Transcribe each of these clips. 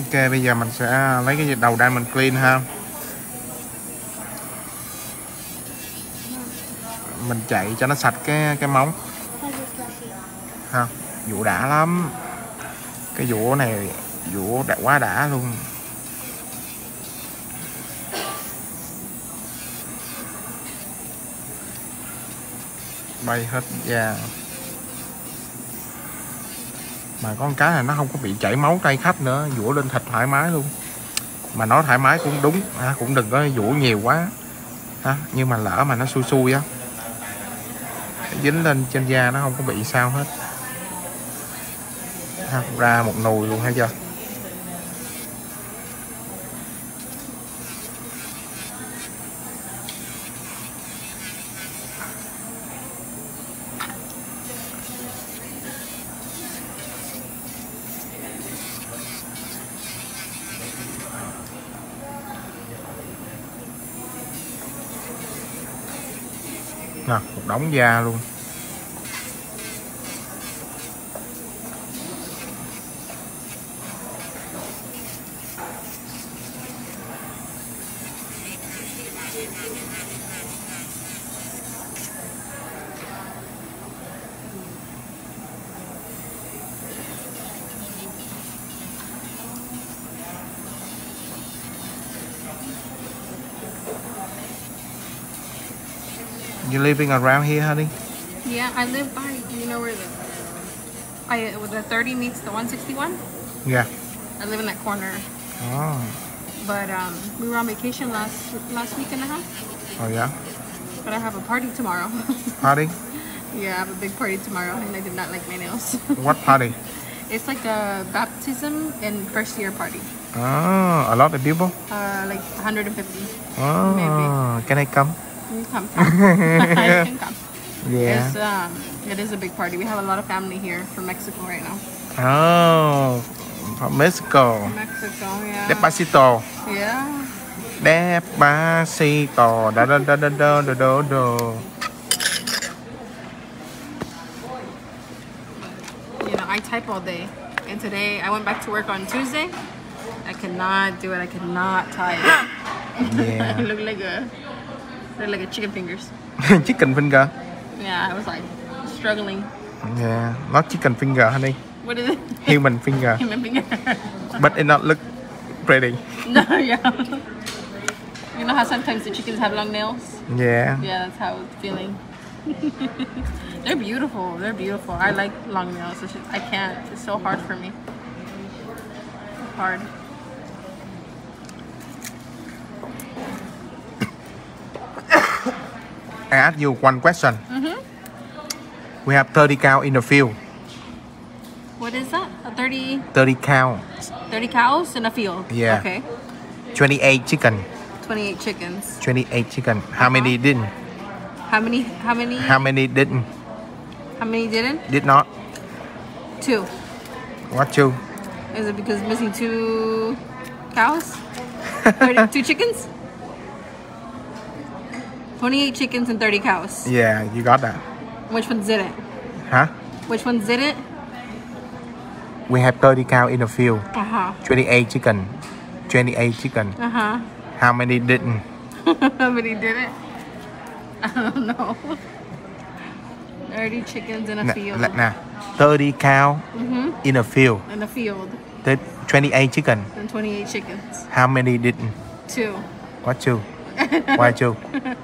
Ok, bây giờ mình sẽ lấy cái đầu đai mình clean ha. Mình chạy cho nó sạch cái móng ha. Vỗ đã lắm. Cái vỗ này vỗ đã quá đã luôn. Bay hết da. Mà có con cái này nó không có bị chảy máu tay khách nữa, vỗ lên thịt thoải mái luôn. Mà nói thoải mái cũng đúng ha, cũng đừng có vỗ nhiều quá ha, nhưng mà lỡ mà nó xui xui á, dính lên trên da nó không có bị sao hết ha. Ra một nồi luôn hay chưa. Nè, một đống da luôn. You living around here, honey? Yeah, I live by, you know where where the 30 meets the 161? Yeah. I live in that corner. Oh. But we were on vacation last week and a half. Oh yeah. But I have a party tomorrow. Party? Yeah, I have a big party tomorrow, and I did not like my nails. What party? It's like a baptism and first year party. Oh, a lot of people? Like 150. Oh, maybe. Can I come? You come. I can come. Yeah. It is a big party. We have a lot of family here from Mexico right now. Oh, from Mexico. Mexico, yeah. Despacito. Yeah. Despacito. Da da da da da da da da. You know, I type all day, and today I went back to work on Tuesday. I cannot do it. I cannot type. Yeah. I look like a chicken fingers. Chicken finger. Yeah, I was like struggling. Yeah, not chicken finger, honey. What is it? Human finger. Human finger. But it not look pretty. No, yeah. You know how sometimes the chickens have long nails? Yeah. Yeah, that's how it's feeling. They're beautiful. They're beautiful. I like long nails. It's just, I can't. It's so hard for me. It's hard. I ask you one question. We have 30 cows in the field. What is that? A 30? 30 cows. 30 cows in a field? Yeah. Okay. 28 chicken. 28 chickens. 28 chicken. How many didn't? How many? How many didn't? How many didn't? Did not? 2. What two? Is it because missing 2 cows? 2 chickens? 28 chickens and 30 cows. Yeah, you got that. Which ones didn't? Huh? Which ones didn't? We have 30 cows in the field. 28 chicken. 28 chicken. How many didn't? How many didn't? I don't know. 30 chickens in a field. Nah, 30 cows in a field. In a field. 28 chicken. And 28 chickens. How many didn't? 2. What two? Why two?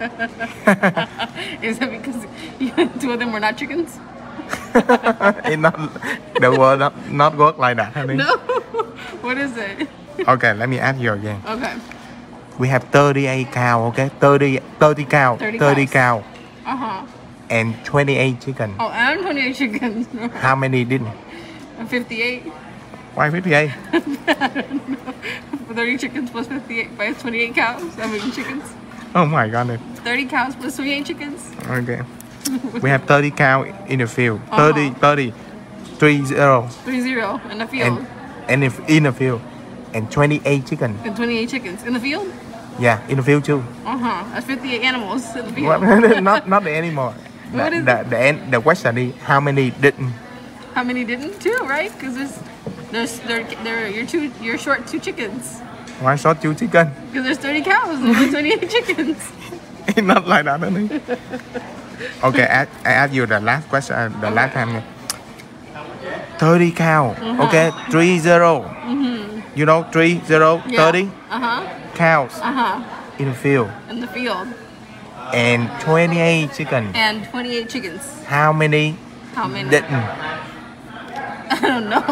Is it because 2 of them were not chickens? It not, the word not work like that, honey. No. What is it? Okay, let me ask you again. Okay. We have 38 cows, okay? 30 cows. 30 cows. And 28 chicken. Oh, and 28 chickens. How many didn't? 58. Why 58? I don't know. 30 chickens plus 58 by 28 cows. I mean chickens. Oh my goodness. 30 cows plus 28 chickens. Okay. We have 30 cows in the field. 30. 30 30 in the field. And if in the field. And 28 chicken. And 28 chickens in the field? Yeah, in the field too. That's 58 animals in the field. What? not the animal. What is the question is how many didn't? How many didn't? 2, right? Because there's you're short 2 chickens. Why short 2 chicken? Because there's 30 cows and only 28 chickens. It's not like that, honey. Okay, I ask you the last question, the last time. 30 cow. Okay, 30. You know, 30, 30 cows in the field. In the field. And 28 chicken. And 28 chickens. How many? How many? Didn't? I don't know.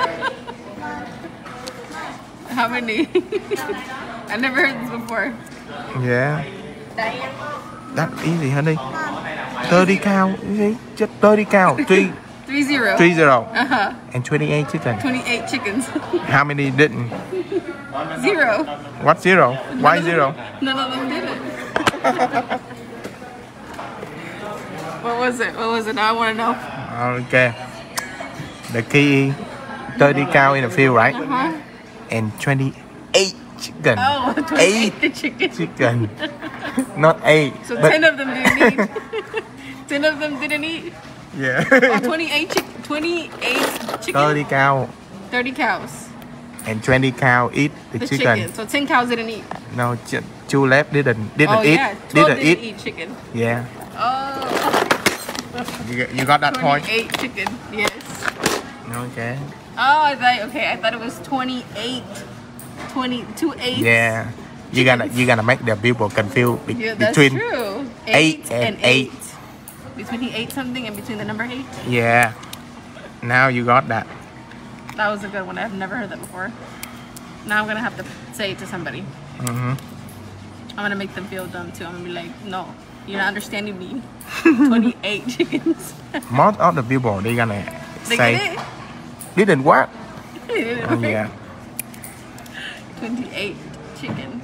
How many? I never heard this before. Yeah. That's easy, honey. 30 cow. Just 30 cow. 30. 30. And 28 chicken. 28 chickens. How many didn't? 0. What 0? Why 0? None of them didn't. What was it? Now I want to know. Okay. The key, 30 cow in the field, right? And 28 chicken. Oh, 28 chicken. Not 8. So 10 of them didn't eat. 10 of them didn't eat. Yeah. Oh, 28 chicken. 30 cow. 30 cows. And 20 cow eat the chicken. So 10 cows didn't eat. No, 2 left didn't eat. Yeah. 12 didn't eat chicken. Yeah. Oh. You got that 28 point? 28 chicken. Yes. Okay. Oh, I thought it was 28. 22 8. Yeah. You gotta make the people confused That's between true. 8 and 8. Between 8 something and between the number 8. Yeah. Now you got that. That was a good one. I've never heard that before. Now I'm gonna have to say it to somebody. I'm gonna make them feel dumb too. I'm gonna be like, no, you're not understanding me. 28 chickens. Most of the people they're gonna They say get it? didn't work. Oh, Yeah. 28 chicken.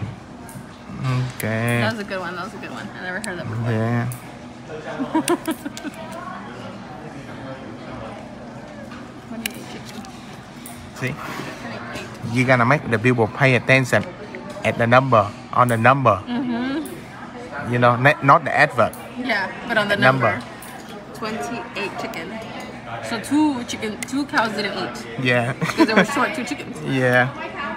Okay. That was a good one. I never heard that before. Yeah. 28 chicken. See, 28. you're gonna make the people pay attention at the number, on the number. You know, not the advert. Yeah, but on the number. 28 chicken. So 2 cows didn't eat Yeah. because they were short 2 chickens. Yeah.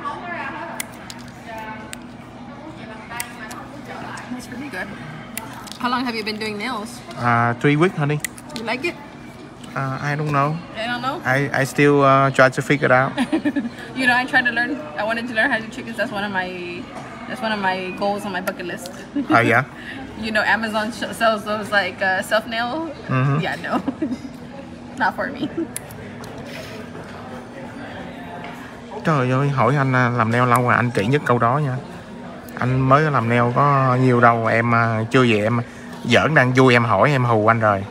That's pretty good. How long have you been doing nails? 3 weeks, honey. You like it? I don't know. I don't know. I still try to figure it out. You know, I wanted to learn how to do chickens. That's one of my goals on my bucket list. Oh yeah. You know, Amazon sells those like self nail. Yeah, no, not for me. Trời ơi, hỏi anh làm nail lâu rồi, anh kỹ nhất câu đó nha. Anh mới làm nail có nhiều đâu, em chưa về em giỡn đang vui em hỏi em hù anh rồi.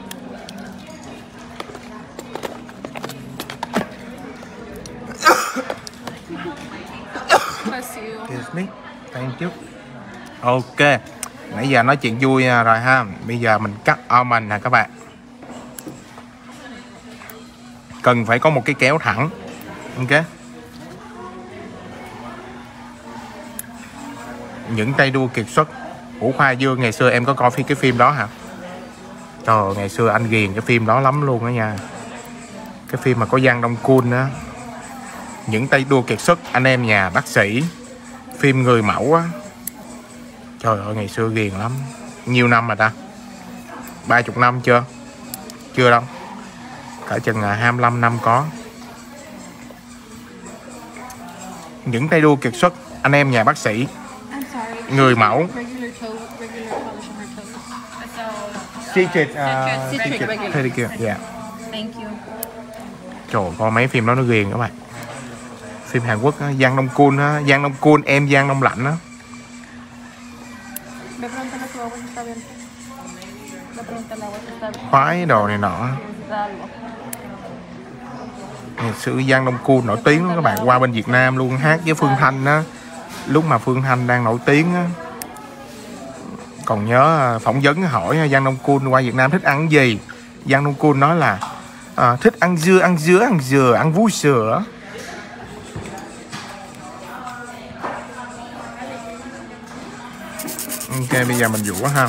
Bless you. Excuse me. Thank you. Ok. Nãy giờ nói chuyện vui rồi ha. Bây giờ mình cắt almond nè các bạn. Cần phải có một cái kéo thẳng. Ok. Những tay đua kiệt xuất. Ủa Khoa Dương, ngày xưa em có coi cái phim đó hả? Trời ơi, ngày xưa anh ghiền cái phim đó lắm luôn đó nha. Cái phim mà có Giang Đông Kun á. Những tay đua kiệt xuất, anh em nhà bác sĩ. Phim người mẫu á. Trời ơi, ngày xưa ghiền lắm. Nhiều năm rồi ta? 30 năm chưa? Chưa đâu. Cỡ chừng 25 năm có. Những tay đua kiệt xuất, anh em nhà bác sĩ. Người mẫu. Secret pedicure. Yeah. Thank you. Trời ơi, coi mấy phim đó nó ghiền các bạn. Phim Hàn Quốc á, Giang Đông Kun á, Giang Đông Kun em Giang Đông Lạnh á. Khoái đồ này nọ. Ngày xưa Giang Đông Kun nổi tiếng lắm các bạn, qua bên Việt Nam luôn hát với Phương Thanh á. Lúc mà Phương Thanh đang nổi tiếng á. Còn nhớ phỏng vấn hỏi Giang Đông Kun qua Việt Nam thích ăn gì. Giang Đông Kun nói là thích ăn dưa, ăn vú sữa. Ok, bây giờ mình dũa ha.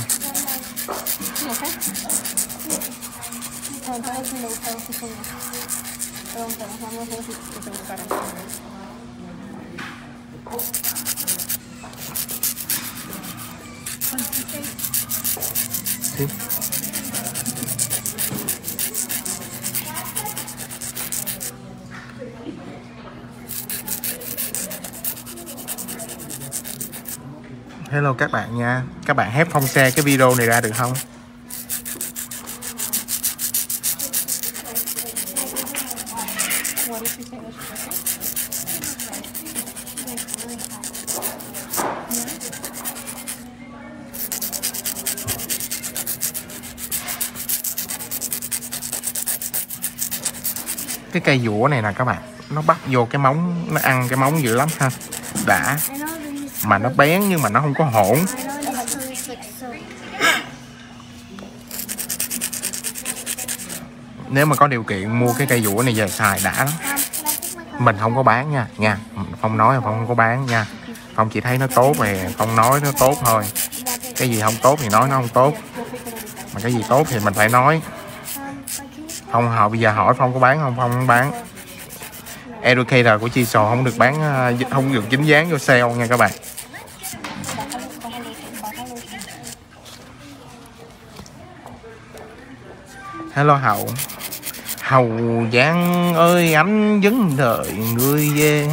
Hello các bạn nha. Các bạn headphone share cái video này ra được không? Cái cây dũa này nè các bạn, nó bắt vô cái móng, nó ăn cái móng dữ lắm ha. Đã. Mà nó bén nhưng mà nó không có hổn. Nếu mà có điều kiện mua cái cây dũa này về xài đã lắm. Mình không có bán nha. Phong nói là Phong không có bán nha. Phong chỉ thấy nó tốt thì Phong nói nó tốt thôi. Cái gì không tốt thì nói nó không tốt. Mà cái gì tốt thì mình phải nói. Phong họ bây giờ hỏi Phong có bán không? Phong không bán. Educator của Chisel không được bán, không được dính dáng vô sale nha các bạn. Hello Hậu. Hậu Giang ơi anh vẫn đợi người về.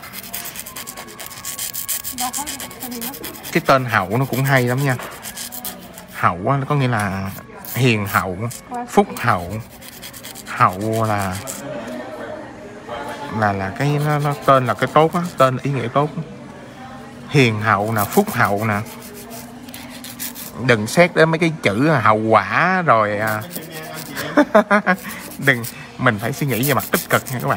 Cái tên Hậu nó cũng hay lắm nha. Hậu nó có nghĩa là hiền hậu, phúc hậu. Hậu là cái nó tên là cái tốt á, tên ý nghĩa tốt. Hiền hậu nè, phúc hậu nè. Đừng xét đến mấy cái chữ hậu quả rồi đừng, mình phải suy nghĩ về mặt tích cực nha các bạn.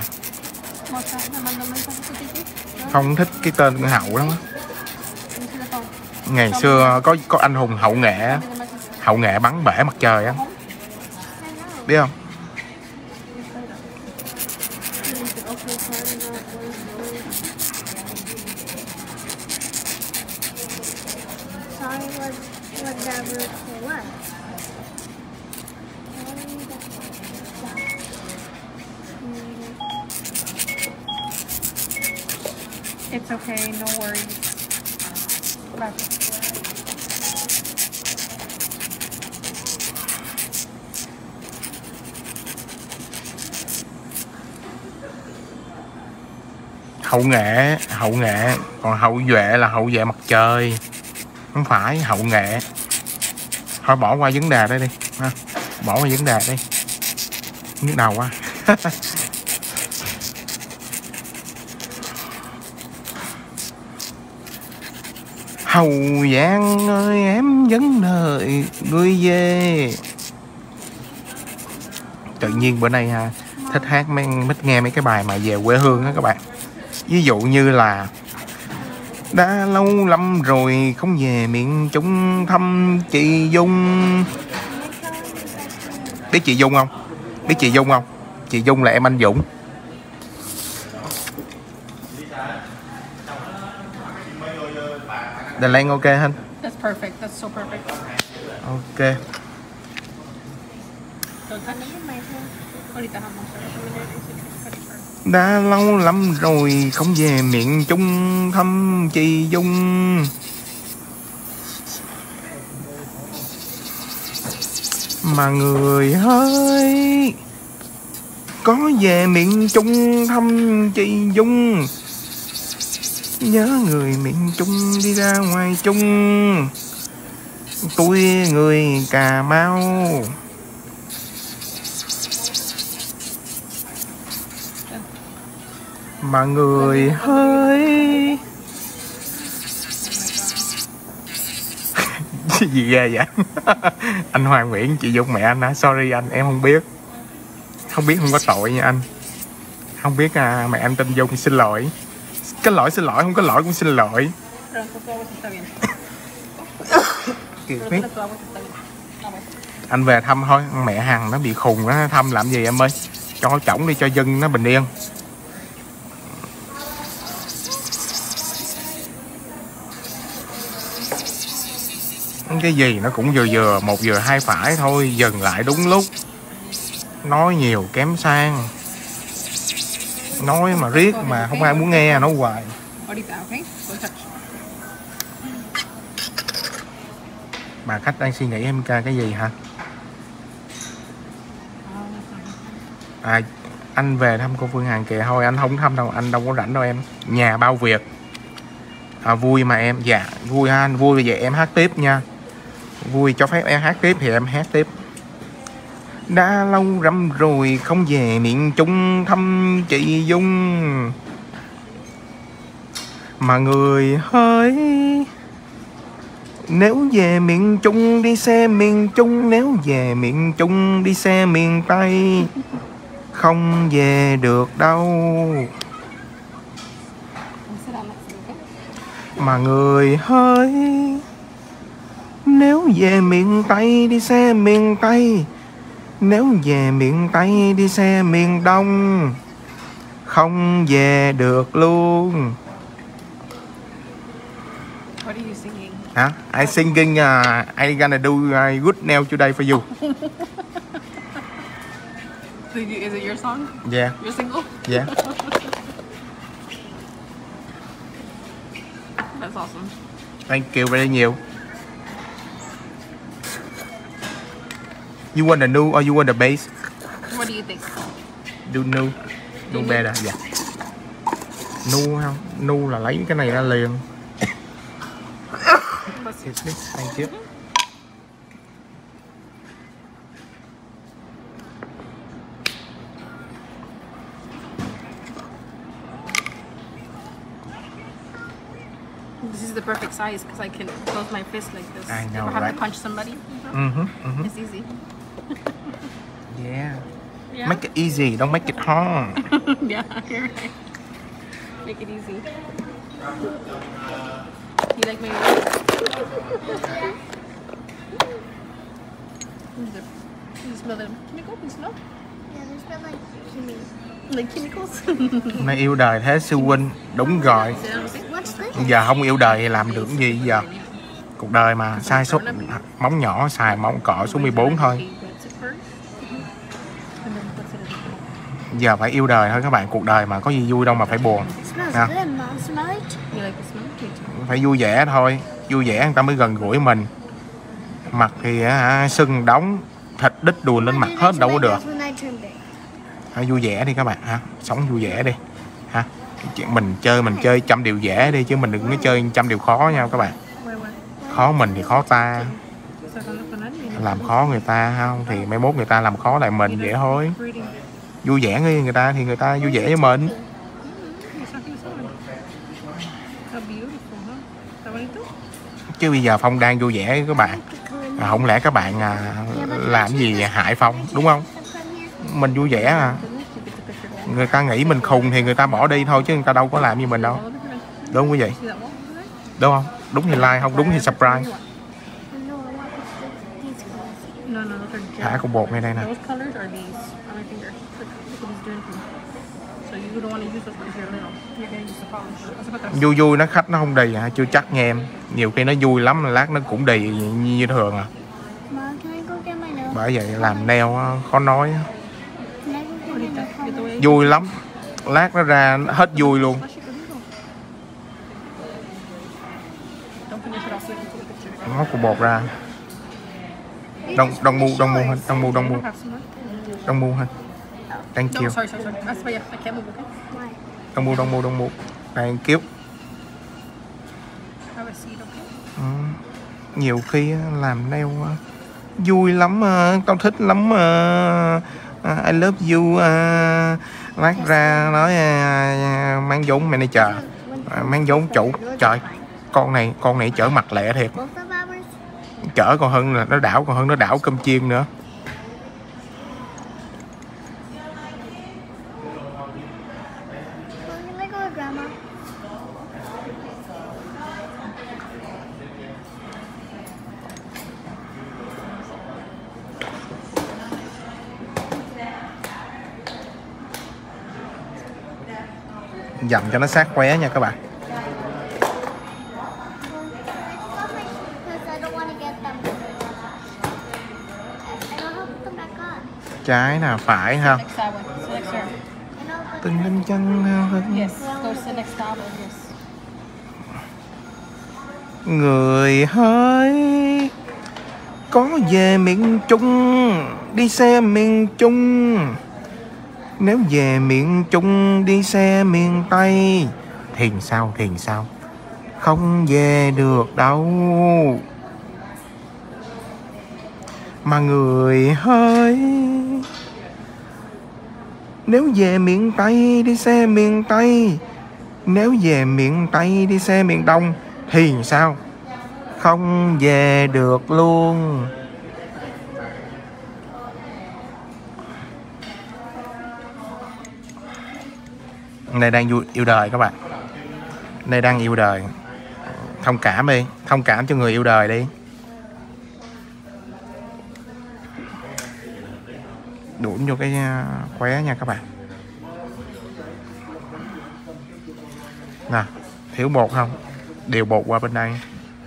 Không thích cái tên Hậu lắm. Ngày xưa có anh hùng Hậu Nghệ bắn bể mặt trời á, biết không? It's okay, no worries. Hậu Nghệ, còn Hậu Duệ là hậu vệ mặt trời, không phải Hậu Nghệ. Thôi bỏ qua vấn đề đây đi ha. Bỏ qua vấn đề đi, nhức đầu quá. Hậu Giang ơi em vẫn đợi người về. Tự nhiên bữa nay ha, thích hát thích nghe mấy cái bài mà về quê hương á các bạn. Ví dụ như là đã lâu lắm rồi không về miền Trung thăm chị Dung. Biết chị Dung không? Biết chị Dung không? Chị Dung là em anh Dũng. Đà Lan ok hả? That's perfect. That's so perfect. Ok. Đã lâu lắm rồi không về miền Trung thăm chị Dung. Mà người ơi, có về miền Trung thăm chị Dung. Nhớ người miền Trung đi ra ngoài Trung. Tôi người Cà Mau. Mà người ơi. Gì ghê vậy? Anh Hoàng Nguyễn, chị Dung mẹ anh hả? Sorry anh, em không biết. Không biết không có tội nha anh. Không biết mẹ anh tên Dung, xin lỗi. Xin lỗi, không có lỗi cũng xin lỗi. Anh về thăm thôi, mẹ Hằng nó bị khùng á, thăm làm gì em ơi. Cho chổng đi cho dân nó bình yên. Cái gì nó cũng vừa một vừa hai phải thôi, dừng lại đúng lúc. Nói nhiều kém sang. Nói mà riết mà không ai muốn nghe, nói hoài. Ahorita, okay? Go touch. Bà khách đang suy nghĩ em ca cái gì hả? À, anh về thăm cô Phương Hằng kìa. Thôi anh không thăm đâu, anh đâu có rảnh đâu em. Nhà bao việc. Vui mà em. Dạ vui ha, anh vui vậy em hát tiếp nha. Vui cho phép em hát tiếp thì em hát tiếp. Đã lâu lắm rồi không về miền Trung thăm chị Dung, mà người hỡi, nếu về miền Trung đi xe miền Trung, nếu về miền Trung đi xe miền Tây, không về được đâu. Mà người hỡi, nếu về miền Tây đi xe miền Tây, nếu về miền Tây đi xe miền Đông, không về được luôn. What are you singing? Hả? I singing, I gonna do good now today for you. Is it your song? Yeah. Your single? Yeah. That's awesome. Thank you very nhiều. You want the new or you want the bass? What do you think? Do new. Do better. Dạ. Nu không? Nu là lấy cái này ra liền. Thank you. This is the perfect size because I can close my fist like this. I know, Never have right? to punch somebody. It's easy. Yeah. Yeah. Make it easy, don't make it hard. Yeah, you're right. Make it easy. You like my work? You smell them chemicals? You smell? Yeah, they smell like chemicals. Like chemicals? Mày yêu đời thế sư huynh. Đúng rồi. What's this? Giờ không yêu đời thì làm được cái gì giờ? Cuộc đời mà sai số móng nhỏ xài móng cọ số 14 thôi. Giờ phải yêu đời thôi các bạn. Cuộc đời mà có gì vui đâu mà phải buồn. Smells Yeah. good, Mom. Smell it? You like the smell? Phải vui vẻ thôi. Vui vẻ người ta mới gần gũi mình. Mặt thì sưng đóng, thịt đít đùi lên mặt hết đâu có được. That's when I turn big. Hãy vui vẻ đi các bạn ha. Sống vui vẻ đi ha. Mình chơi trăm điều dễ đi, chứ mình đừng có chơi trăm điều khó nha các bạn. Khó mình thì khó ta, làm khó người ta không thì mai mốt người ta làm khó lại mình vậy thôi. Vui vẻ với người ta thì người ta vui vẻ với mình. Chứ bây giờ Phong đang vui vẻ với các bạn, không lẽ các bạn làm gì hại Phong đúng không? Mình vui vẻ à. Người ta nghĩ mình khùng thì người ta bỏ đi thôi, chứ người ta đâu có làm gì mình đâu. Đúng không quý vị? Đúng không? Đúng thì like, không đúng thì subscribe. Thả cục bột ngay đây nè. Vui vui nó khách nó không đì hả? Chưa chắc nghe em. Nhiều khi nó vui lắm lát nó cũng đì như thường à. Mom, can I go get my nails? Bởi vậy làm nail khó nói. Can I go get my nails? Vui lắm. Lát nó ra hết vui luôn. Nó cục bột ra. Đông mua hết. Thank you. Sorry. That's why I can't move, okay? Đông mua. Thank you. Have a seat, okay? Nhiều khi làm nail vui lắm, tao thích lắm. I love you. Lát ra nói mang vốn manager, mang vốn chủ. Trời, con này chở mặt lẹ thiệt. Both of ours? Chở còn hơn là nó đảo cơm chiên nữa. Well, can I go with Grandma? Dặm cho nó sát khóe nha các bạn. Because I don't want to get them. I don't have to put them back on. Trái nè, phải ha. Next that one. So next here. Từng đêm chân hao hững. Yes. Go sit next to Albert. Yes. Người hỡi, có về miền Trung đi xe miền Trung. Nếu về miền Trung đi xe miền Tây thì sao, không về được đâu. Mà người hỡi, nếu về miền Tây đi xe miền Tây, nếu về miền Tây đi xe miền Đông thì sao, không về được luôn. Này đang yêu đời các bạn. Này đang yêu đời. Thông cảm đi, thông cảm cho người yêu đời đi. Đuổi vô cái khóe nha các bạn. Nè, thiếu bột không? Điều bột qua bên đây.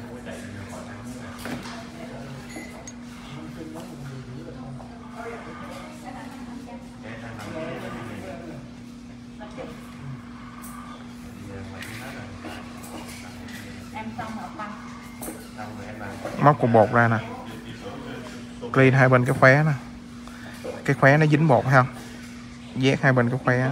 Móc cục bột ra nè. Clean hai bên cái khóe nè. Cái khóe nó dính bột thấy không? Vét hai bên cái khóe.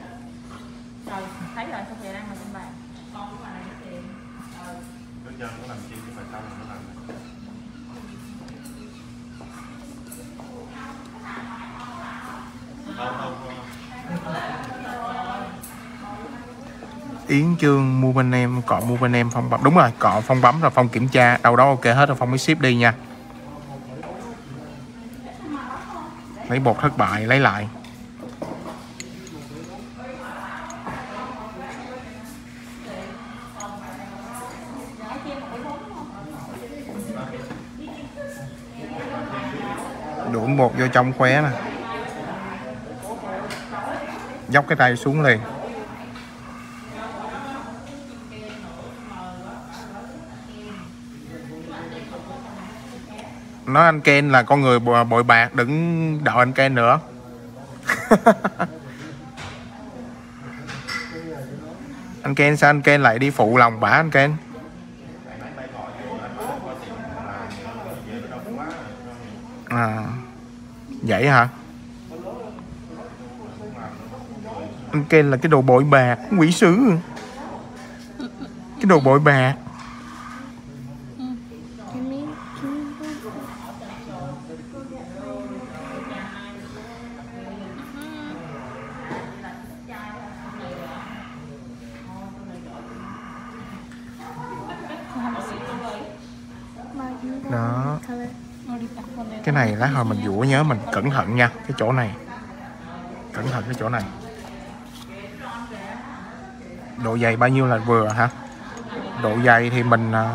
Yến Chương mua bên em, cọ mua bên em, Phong bấm. Đúng rồi, cọ Phong bấm rồi Phong kiểm tra đâu đó ok hết rồi Phong mới ship đi nha. Lấy bột thất bại lấy lại. Đổ bột vô trong khóe nè. Dốc cái tay xuống liền. Nói anh Ken là con người bội bạc, đừng đợi anh Ken nữa. Anh Ken sao anh Ken lại đi phụ lòng bả anh Ken? À, vậy hả? Anh Ken là cái đồ bội bạc, quỷ sứ. Cái đồ bội bạc. Đó. Cái này lát hồi mình dũa nhớ mình cẩn thận nha. Cái chỗ này. Cẩn thận cái chỗ này. Độ dày bao nhiêu là vừa hả? Độ dày thì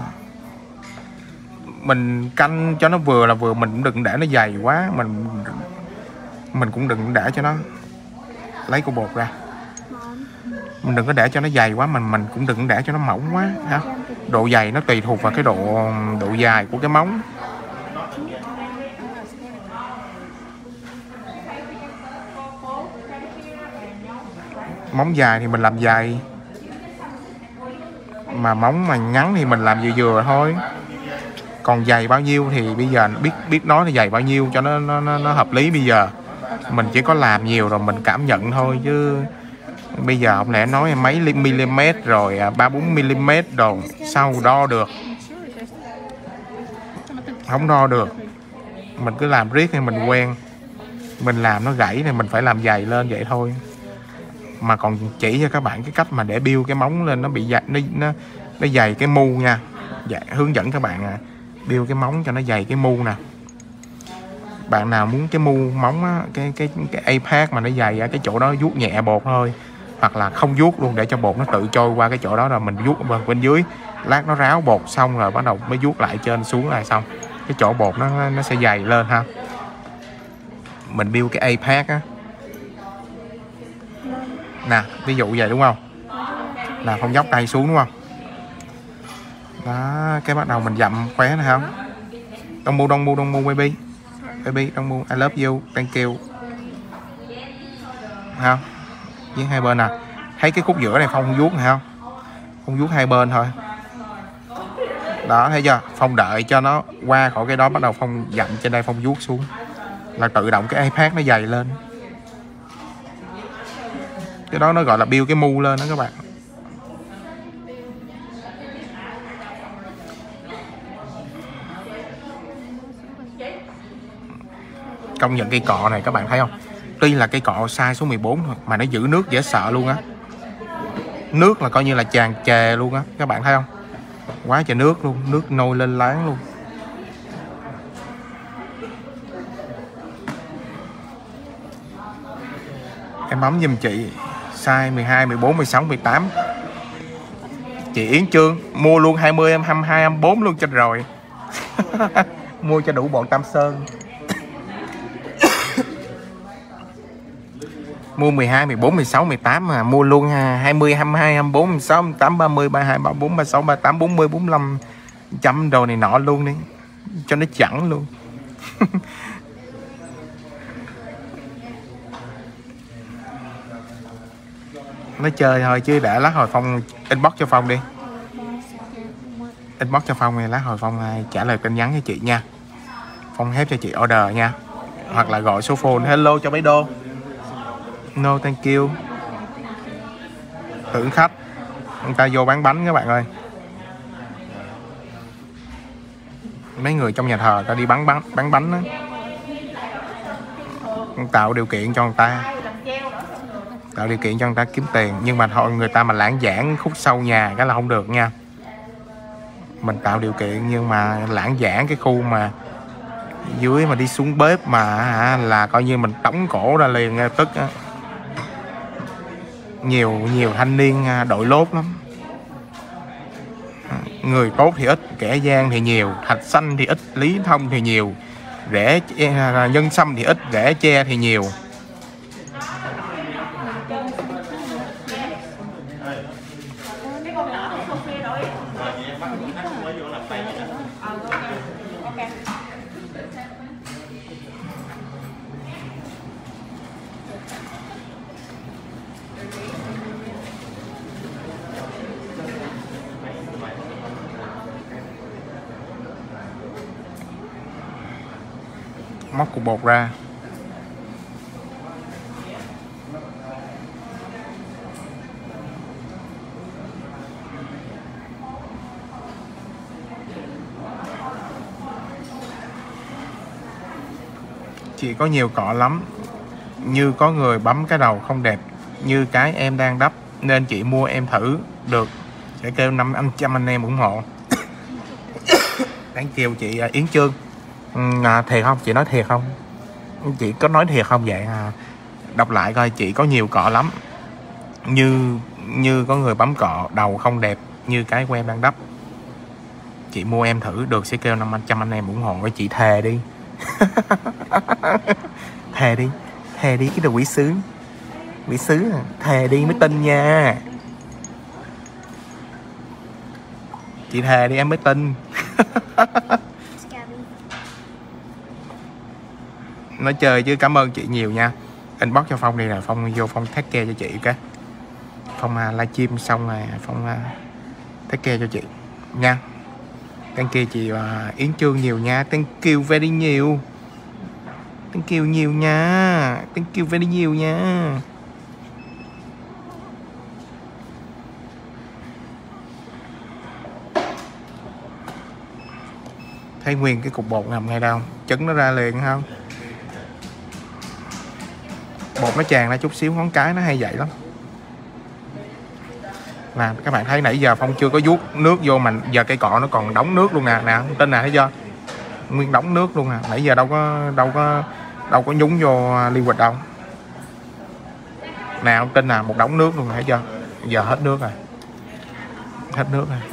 mình canh cho nó vừa là vừa. Mình cũng đừng để nó dày quá. Mình cũng đừng để cho nó. Lấy cục bột ra. Mình đừng có để cho nó dày quá. Mình cũng đừng để cho nó mỏng quá hả? Độ dày nó tùy thuộc vào cái độ dài của cái móng. Móng dài thì mình làm dày, mà móng mà ngắn thì mình làm vừa vừa thôi. Còn dày bao nhiêu thì bây giờ biết nói là dày bao nhiêu cho nó hợp lý. Bây giờ mình chỉ có làm nhiều rồi mình cảm nhận thôi, chứ bây giờ không lẽ nói mấy mm rồi 3-4 mm rồi sao đo được, không đo được. Mình cứ làm riết thì mình quen, mình làm nó gãy thì mình phải làm dày lên vậy thôi. Mà còn chỉ cho các bạn cái cách mà để build cái móng lên nó bị dày, nó dày cái mu nha. Dạ, hướng dẫn các bạn build cái móng cho nó dày cái mu nè. Bạn nào muốn cái mu móng á, cái apex mà nó dày á, cái chỗ đó vuốt nhẹ bột thôi, hoặc là không vuốt luôn để cho bột nó tự trôi qua cái chỗ đó, rồi mình vuốt bên dưới, lát nó ráo bột xong rồi bắt đầu mới vuốt lại trên xuống là xong. Cái chỗ bột nó sẽ dày lên ha. Mình build cái apex á nè, ví dụ vậy đúng không, là không dốc tay xuống đúng không. Đó, cái bắt đầu mình dặm khóe này không. Don't move baby, don't move, I love you, thank you. Không, với hai bên nè. Thấy cái khúc giữa này Phong vuốt này không? Phong vuốt hai bên thôi. Đó, thấy chưa? Phong đợi cho nó qua khỏi cái đó, bắt đầu Phong dặm trên đây, Phong vuốt xuống là tự động cái iPad nó dày lên. Cái đó nó gọi là build cái mu lên đó các bạn. Công nhận cây cọ này các bạn thấy không? Tuy là cây cọ size số 14 thôi mà nó giữ nước dễ sợ luôn á. Nước là coi như là tràn trề luôn á, các bạn thấy không? Quá trời nước luôn, nước nôi lên láng luôn. Em bấm giùm chị size 12, 14, 16, 18. Chị Yến Trương mua luôn 20 em, 22 em, 24 luôn cho rồi. Mua cho đủ bọn Tam Sơn. Mua 12, 14, 16, 18 mà mua luôn 20, 22, 24, 26, 28, 30, 32, 34, 36, 38, 40, 45 trăm đồ này nọ luôn đi cho nó chẳng luôn. Nó chơi thôi chứ để lát hồi Phong inbox cho Phong đi. Inbox cho Phong này, lát hồi Phong trả lời tin nhắn cho chị nha. Phong hết cho chị order nha. Hoặc là gọi số phone hello cho mấy đô. No thank you. Tưởng khách người ta vô bán bánh các bạn ơi. Mấy người trong nhà thờ ta đi bán bánh đó. Tạo điều kiện cho người ta. Tạo điều kiện cho người ta kiếm tiền. Nhưng mà thôi người ta mà lãng giảng khúc sau nhà cái là không được nha. Mình tạo điều kiện nhưng mà lãng giảng cái khu mà dưới mà đi xuống bếp mà là coi như mình tống cổ ra liền tức á. Nhiều thanh niên đội lốt lắm. Người tốt thì ít, kẻ gian thì nhiều, thạch xanh thì ít, lý thông thì nhiều, rễ nhân sâm thì ít, rễ tre thì nhiều. Móc cục bột ra. Chị có nhiều cọ lắm. Như có người bấm cái đầu không đẹp như cái em đang đắp nên chị mua em thử được. Sẽ kêu 500 anh em ủng hộ. Đáng kêu chị Yến Trương. Thiệt không? Chị nói thiệt không? Chị có nói thiệt không vậy? Đọc lại coi, chị có nhiều cọ lắm. Như có người bấm cọ đầu không đẹp như cái của em đang đắp. Chị mua em thử được sẽ kêu 500 anh em ủng hộ với chị. Thề đi. Thề đi. Thề đi cái đồ quỷ sứ. Quỷ sứ à. Thề đi mới tin nha. Chị thề đi em mới tin. Nói chơi chứ cảm ơn chị nhiều nha. Inbox cho Phong đi là Phong vô Phong take care cho chị cái. Phong livestream xong rồi Phong take care cho chị nha. Thank you chị Yến Trương nhiều nha. Thank you very nhiều. Thank you nhiều nha. Thank you very nhiều nha. Thấy nguyên cái cục bột nằm ngay đâu, trứng nó ra liền không? Bột nó tràn ra chút xíu ngón cái nó hay vậy lắm. Nè các bạn thấy nãy giờ Phong chưa có vuốt nước vô mà giờ cây cọ nó còn đóng nước luôn nè. Nè không tin nè, thấy chưa? Nguyên đóng nước luôn nè. Nãy giờ đâu có nhúng vô liquid đâu. Nè không tin nè, một đống nước luôn, thấy chưa? Giờ hết nước rồi. Hết nước rồi.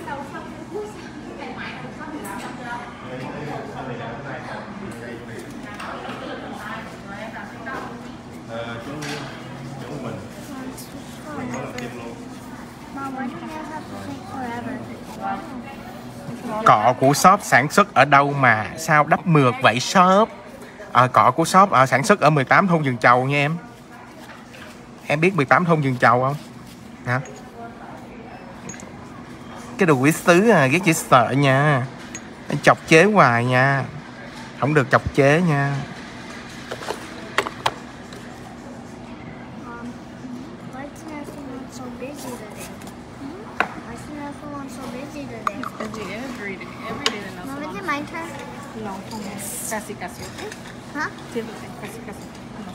Cọ của shop sản xuất ở đâu mà sao đắp mượt vậy shop? Cọ của shop sản xuất ở 18 thôn Vườn Chầu nha em. Em biết 18 thôn vườn trầu không? Hả? Cái đồ quỷ sứ à, ghét dễ sợ nha. Anh chọc chế hoài nha. Không được chọc chế nha. Why is everyone so busy today? Why is everyone so busy today? Busy every day. Every day they know Mom, is someone. it my turn? No, casi, casi. Okay? Huh? Sí, casi, casi. No.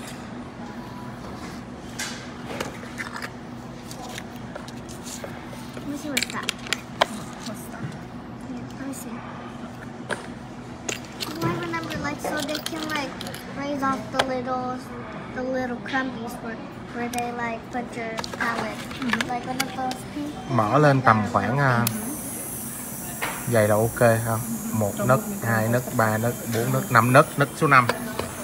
Let me see what's that. What's that? Yeah, let me see. Oh, I remember, like, so they can like raise off the little crumbies where they like put your palette. Like one of those pink. Mở lên tầm khoảng dày độ ok không? 1 nấc, 2 nấc, 3 nấc, 4 nấc, 5 nấc, nấc số 5.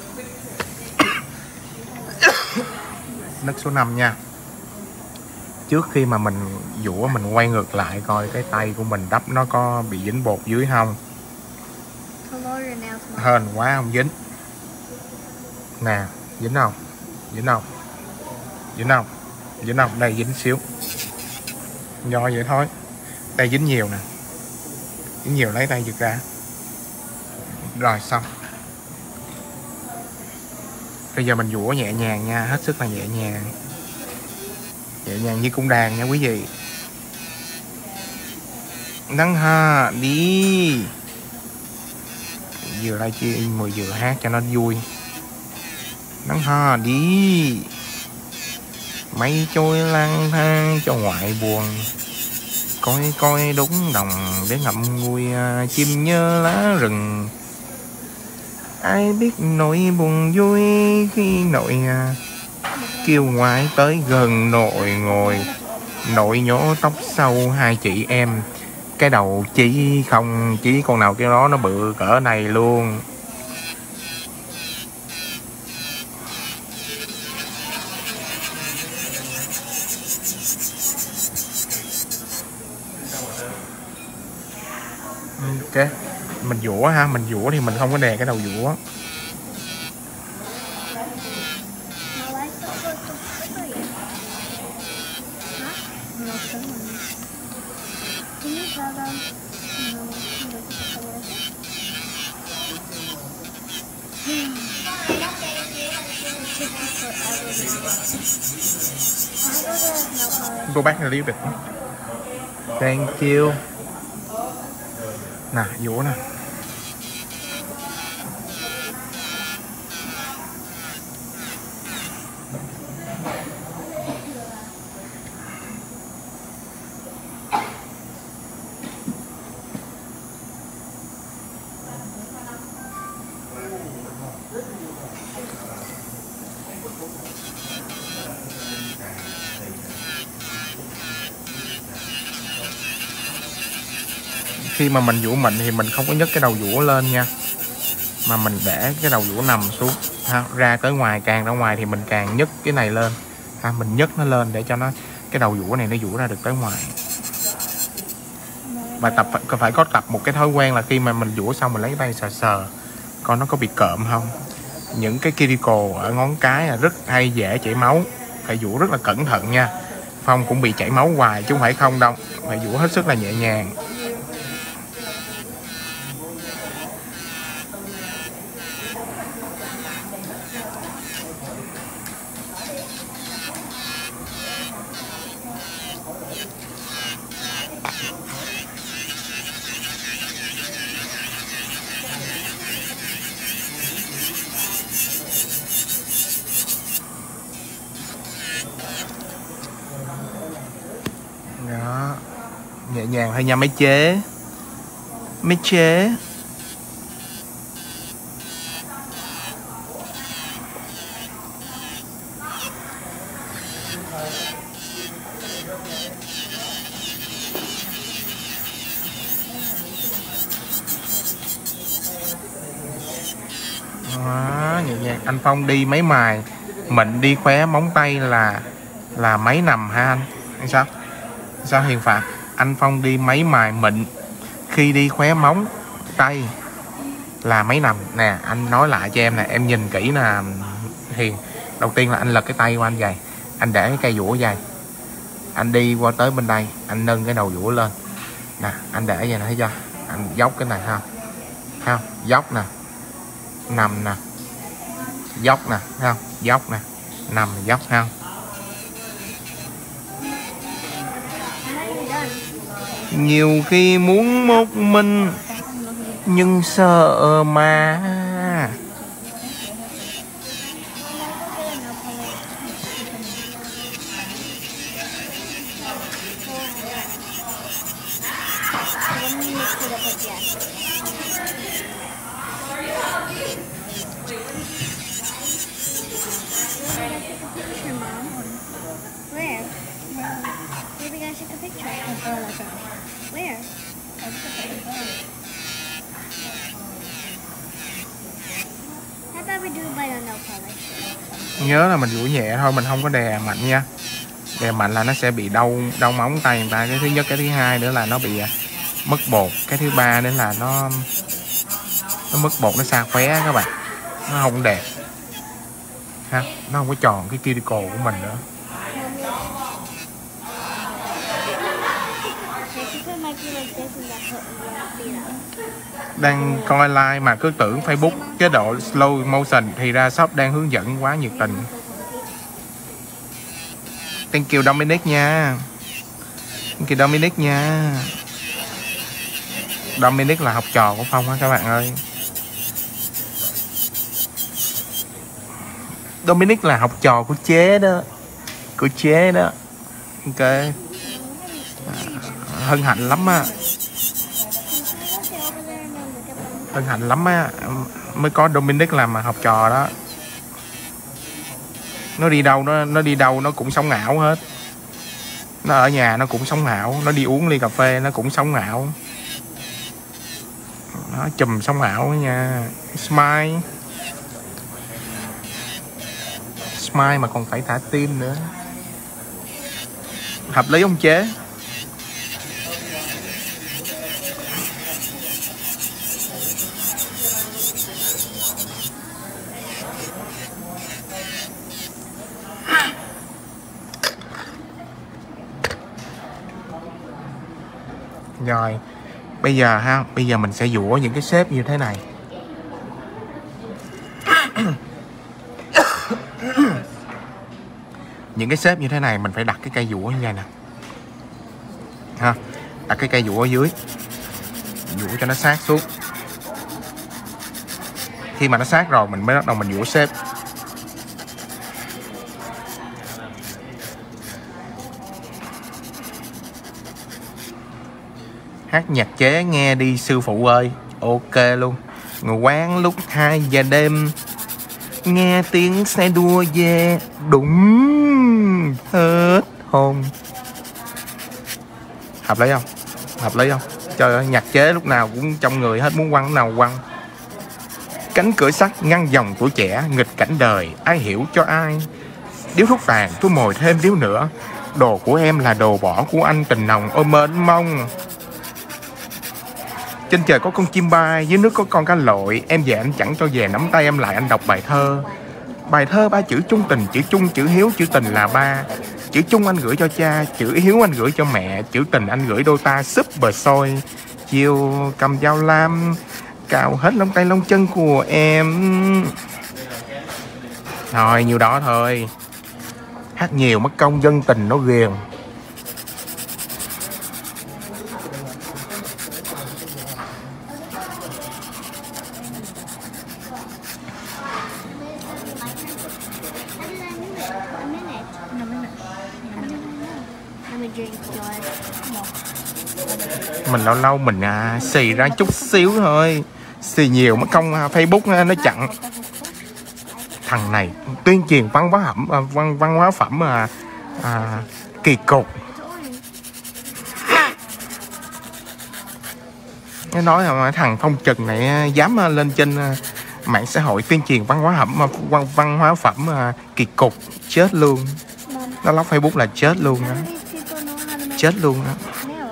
Nấc số 5 nha. Trước khi mà mình dũa mình quay ngược lại coi cái tay của mình đắp nó có bị dính bột dưới không. Hên quá không dính. Nè, dính không? Dính không? Dính không? Dính không? Đây dính xíu. Do vậy thôi. Đây dính nhiều nè. Dính nhiều lấy tay giật ra. Rồi xong. Bây giờ mình dũa nhẹ nhàng nha, hết sức là nhẹ nhàng. Nhẹ nhàng như cung đàn nha quý vị. Đăng ha, đi. Vừa livestream vừa hát cho nó vui. Đăng ha, đi. Mây trôi lang thang cho ngoại buồn. Coi coi đúng đồng để ngậm ngùi chim nhớ lá rừng. Ai biết nỗi buồn vui khi nội kêu ngoại tới gần nội ngồi. Nội nhổ tóc sau hai chị em. Cái đầu chỉ không chỉ con nào cái đó nó bự cỡ này luôn. Ok, mình dũa ha, mình dũa thì mình không có đè cái đầu dũa. Go back a little bit. Thank you. Nè, dũa nè. Khi mà mình dũa mịn thì mình không có nhấc cái đầu dũa lên nha, mà mình để cái đầu dũa nằm xuống ha, ra tới ngoài, càng ra ngoài thì mình càng nhấc cái này lên ha, mình nhấc nó lên để cho nó cái đầu dũa này nó dũa ra được tới ngoài. Và phải có tập một cái thói quen là khi mà mình dũa xong mình lấy tay sờ sờ coi nó có bị cộm không. Những cái cuticle ở ngón cái là rất hay dễ chảy máu, phải dũa rất là cẩn thận nha, Phong cũng bị chảy máu hoài chứ không phải không đâu, phải dũa hết sức là nhẹ nhàng. Đó, nhẹ nhàng thôi nha mấy chế. Mấy chế. Đó, nhẹ nhàng. Anh Phong đi mấy mài mịn đi khóe móng tay là mấy nằm ha anh? Hay sao? Sao Hiền Phạm? Anh Phong đi mấy mài mịn khi đi khóe móng tay là mấy nằm nè, anh nói lại cho em nè, em nhìn kỹ nè Hiền. Đầu tiên là anh lật cái tay qua anh vậy, Anh để cái cây dũa dài, anh đi qua tới bên đây, anh nâng cái đầu dũa lên nè, anh để vậy nè, thấy chưa? Anh dốc cái này ha, thấy không? Dốc nè, nằm nè, dốc nè, thấy không? Dốc nè, nằm dốc, thấy không? Nhiều khi muốn một mình nhưng sợ mà. Where? Maybe I should take a picture. Where? How about we do it by the nail polish? Nhớ là mình dũa nhẹ thôi, mình không có đè mạnh nha. Đè mạnh là nó sẽ bị đau móng tay người ta. Cái thứ nhất, cái thứ hai nữa là nó bị mất bột. Cái thứ ba nữa là nó mất bột, nó xa khóe các bạn. Nó không đẹp ha, nó không có tròn cái cuticle của mình nữa. Đang coi live mà cứ tưởng Facebook chế độ slow motion thì ra shop đang hướng dẫn quá nhiệt tình. Thank you Dominic nha. Thank you Dominic nha. Dominic là học trò của Phong á các bạn ơi. Dominic là học trò của chế đó. Của chế đó. Ok. Hân hạnh lắm á. Hân hạnh lắm á. Mới có Dominic làm học trò đó. Nó đi đâu nó cũng sống ảo hết. Nó ở nhà nó cũng sống ảo. Nó đi uống ly cà phê nó cũng sống ảo. Nó chùm sống ảo nha. Smile. Smile mà còn phải thả tim nữa. Hợp lý không chế? Rồi, bây giờ mình sẽ dũa những cái shape như thế này. Những cái shape như thế này mình phải đặt cái cây dũa như vậy nè. Ha, đặt cái cây dũa ở dưới. Dũa cho nó sát xuống. Khi mà nó sát rồi mình mới bắt đầu mình dũa shape. Hát nhạc chế nghe đi sư phụ ơi. Ok luôn. Ngồi quán lúc 2 giờ đêm, nghe tiếng xe đua về đúng hết hồn. Hợp lý không? Hợp lý không? Trời ơi, nhạc chế lúc nào cũng trong người hết, muốn quăng lúc nào quăng. Cánh cửa sắt ngăn dòng tuổi trẻ, nghịch cảnh đời ai hiểu cho ai. Điếu thuốc vàng tôi mồi thêm điếu nữa. Đồ của em là đồ bỏ của anh, tình nồng ôm mến mong. Trên trời có con chim bay, dưới nước có con cá lội. Em về anh chẳng cho về, nắm tay em lại anh đọc bài thơ. Bài thơ 3 chữ chung tình, chữ chung, chữ hiếu, chữ tình là 3. Chữ chung anh gửi cho cha, chữ hiếu anh gửi cho mẹ, chữ tình anh gửi đôi ta súp bờ xôi. Chiều cầm dao lam, cạo hết lông tay lông chân của em. Rồi, nhiều đó thôi. Hát nhiều mất công dân tình nó ghiền. Mình lâu lâu mình xì ra chút xíu thôi. Xì nhiều mất công Facebook nó chặn. Thằng này tuyên truyền văn hóa phẩm kỳ cục. Nó nói là thằng Phong Trần này dám lên trên mạng xã hội tuyên truyền văn hóa phẩm kỳ cục, chết luôn. Nó lóc Facebook là chết luôn đó. Chết luôn đó.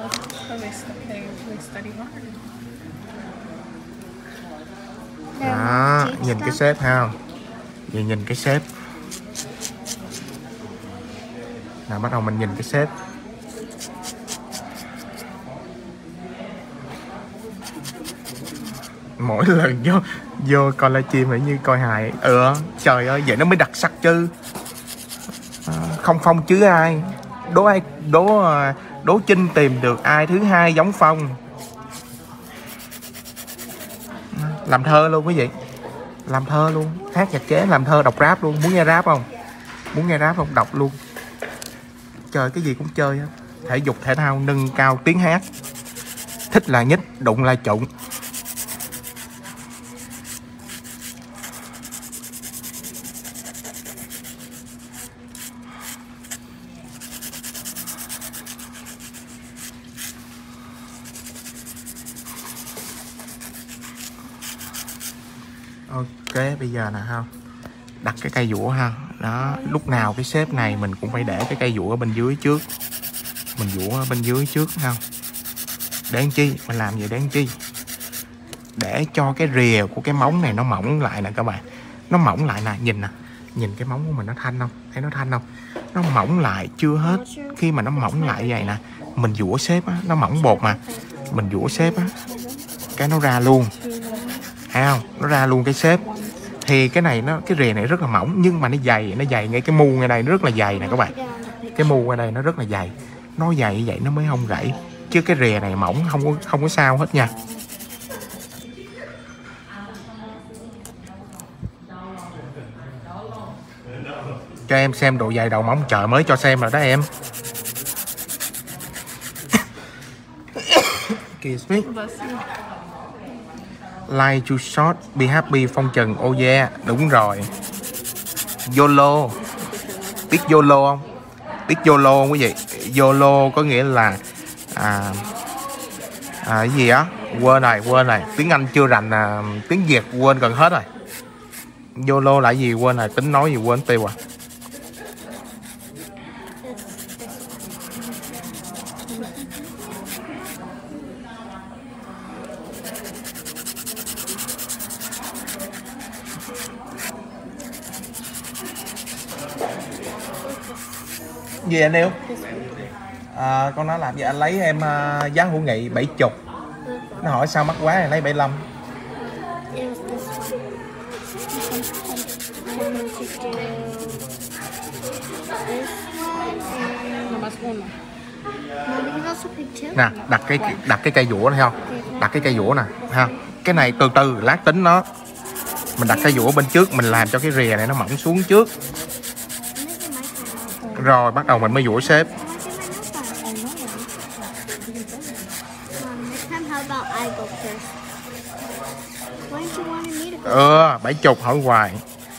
Đó, nhìn cái shape ha. Vậy nhìn cái shape. Nào bắt đầu mình nhìn cái sếp. Mỗi lần vô coi livestream như coi hài. Trời ơi, vậy nó mới đặc sắc chứ. Không Phong chứ ai. Đố Chinh tìm được ai thứ hai giống Phong. Làm thơ luôn quý vị. Làm thơ luôn, hát nhạc chế, làm thơ, đọc rap luôn. Muốn nghe rap không? Muốn nghe rap không? Đọc luôn. Chơi cái gì cũng chơi á. Thể dục thể thao nâng cao tiếng hát. Thích là nhích, đụng là trụng. Ok, bây giờ nè ha, đặt cái cây dũa ha. Đó, lúc nào cái xếp này mình cũng phải để cái cây dũa ở bên dưới trước. Mình dũa ở bên dưới trước ha. Để làm chi? Mình làm vậy để làm chi? Để cho cái rìa của cái móng này nó mỏng lại nè các bạn. Nó mỏng lại nè, nhìn nè. Nhìn cái móng của mình nó thanh không? Thấy nó thanh không? Nó mỏng lại chưa hết. Khi mà nó mỏng lại vậy nè, mình dũa xếp á, nó mỏng bột mà. Mình dũa xếp á, cái nó ra luôn. Thấy không? Nó ra luôn cái xếp. Thì cái này cái rìa này rất là mỏng, nhưng mà nó dày ngay cái mu ngay đây nó rất là dày nè các bạn. Cái mu ngay đây nó rất là dày. Nó dày như vậy nó mới không gãy. Chứ cái rìa này mỏng không có sao hết nha. Cho em xem độ dày đầu móng, chợ mới cho xem rồi đó em. Life too short, be happy, Phong Trần, oh yeah. Đúng rồi. YOLO. Biết YOLO không? Biết YOLO không quý vị? YOLO có nghĩa là cái gì á? Quên rồi. Tiếng Anh chưa rành, tiếng Việt quên gần hết rồi. YOLO là gì quên rồi, tính nói gì quên tiêu à. Gì anh yêu? Con nói làm gì anh lấy em giá hữu nghị 70. Nó hỏi sao mắc quá này lấy 75. Nè, đặt cái cây dũa này không? Đặt cái cây dũa nè, ha. Cái này từ từ lát tính nó. Mình đặt cây dũa bên trước, mình làm cho cái rìa này nó mỏng xuống trước. Rồi bắt đầu mình mới dũa xếp. 70 hỏi hoài.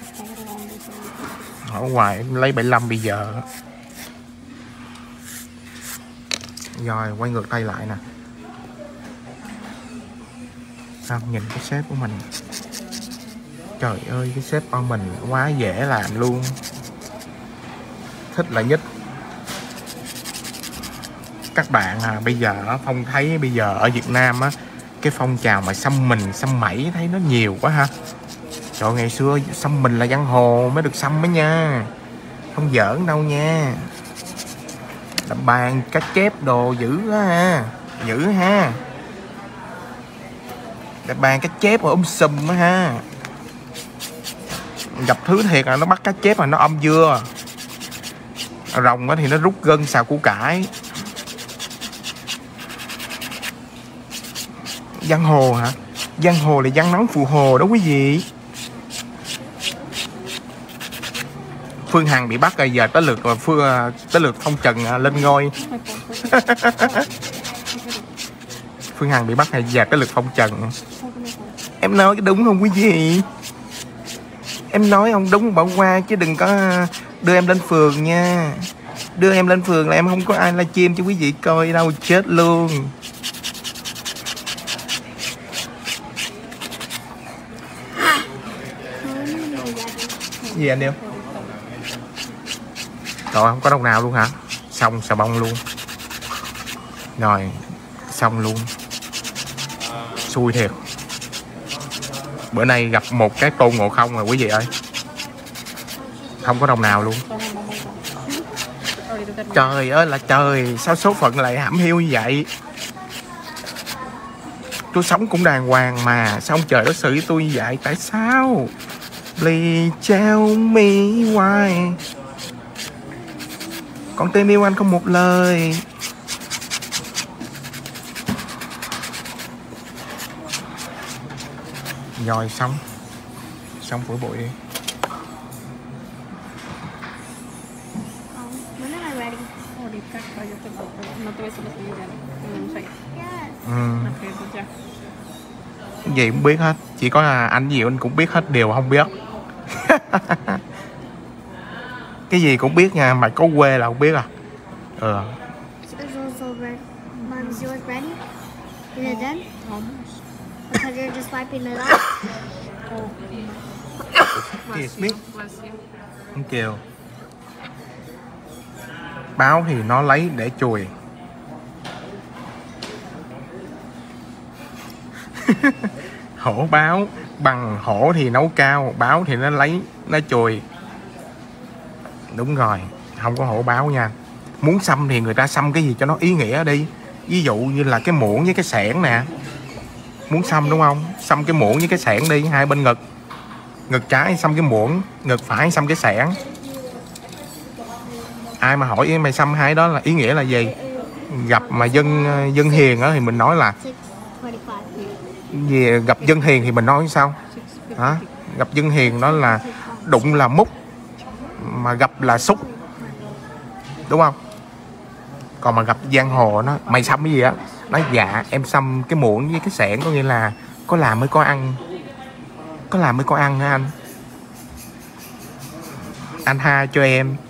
Lấy 75 bây giờ. Rồi quay ngược tay lại nè. Sao nhìn cái xếp của mình. Trời ơi, cái xếp của mình quá dễ làm luôn. Thích là nhất. Các bạn bây giờ Phong thấy bây giờ ở Việt Nam á, cái phong trào mà xăm mình, xăm mẩy thấy nó nhiều quá ha. Trời, ngày xưa xăm mình là giang hồ mới được xăm đó nha. Không giỡn đâu nha. Đập bàn, cá chép đồ dữ quá ha. Dữ ha. Đập bàn cá chép rồi sùm á ha. Gặp thứ thiệt là nó bắt cá chép mà nó dưa. Rồng thì nó rút gân xào củ cải. Giang hồ hả? Giang hồ là giăng nón phụ hồ đó quý vị. Phương Hằng bị bắt rồi, giờ tới lượt Phong Trần lên ngôi. Phương Hằng bị bắt rồi, giờ tới lượt Phong Trần. Em nói cái đúng không quý vị? Em nói không đúng bỏ qua chứ đừng có đưa em lên phường nha. Đưa em lên phường là em không có ai livestream cho quý vị coi đâu, chết luôn. Gì anh yêu? Rồi không có đồng nào luôn hả? Xong xà bông luôn. Rồi xong luôn. Xui thiệt. Bữa nay gặp một cái Tôn Ngộ Không rồi quý vị ơi. Không có đồng nào luôn. Trời ơi là trời, sao số phận lại hãm hiu như vậy? Tôi sống cũng đàng hoàng mà, sao ông trời đối xử với tôi như vậy? Tại sao? Please tell me why. Con tên yêu anh không một lời. Rồi xong phủi bụi đi. When am I ready? Ahorita cállate, no te ves a los niños ya, no sé. Yes. Ok, pues ya. Cái gì cũng biết hết. Chỉ có là anh gì anh cũng biết hết, điều không biết. Cái gì cũng biết nha, mày có quê là không biết à. Is also ready. Mom, is yours ready? Is it done? Almost. Because you're just wiping it off. Oh. Kiss me. Bless you. Không kêu. Báo thì nó lấy để chùi. Hổ báo, bằng hổ thì nấu cao, báo thì nó lấy, nó chùi. Đúng rồi, không có hổ báo nha. Muốn xăm thì người ta xăm cái gì cho nó ý nghĩa đi. Ví dụ như là cái muỗng với cái xẻng nè. Muốn xăm đúng không? Xăm cái muỗng với cái xẻng đi, hai bên ngực. Ngực trái xăm cái muỗng, ngực phải xăm cái xẻng. Ai mà hỏi mày xăm hai đó là ý nghĩa là gì? Gặp mà dân hiền á thì mình nói là 6:25. gì, gặp dân hiền thì mình nói sao? Hả? Gặp dân hiền đó là đụng là múc, mà gặp là xúc, đúng không? Còn mà gặp giang hồ nó mày xăm cái gì á, nói dạ em xăm cái muỗng với cái xẻng, có nghĩa là có làm mới có ăn, có làm mới có ăn hả anh? Anh tha cho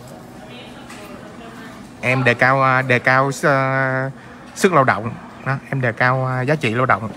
em đề cao sức lao động đó, em đề cao giá trị lao động.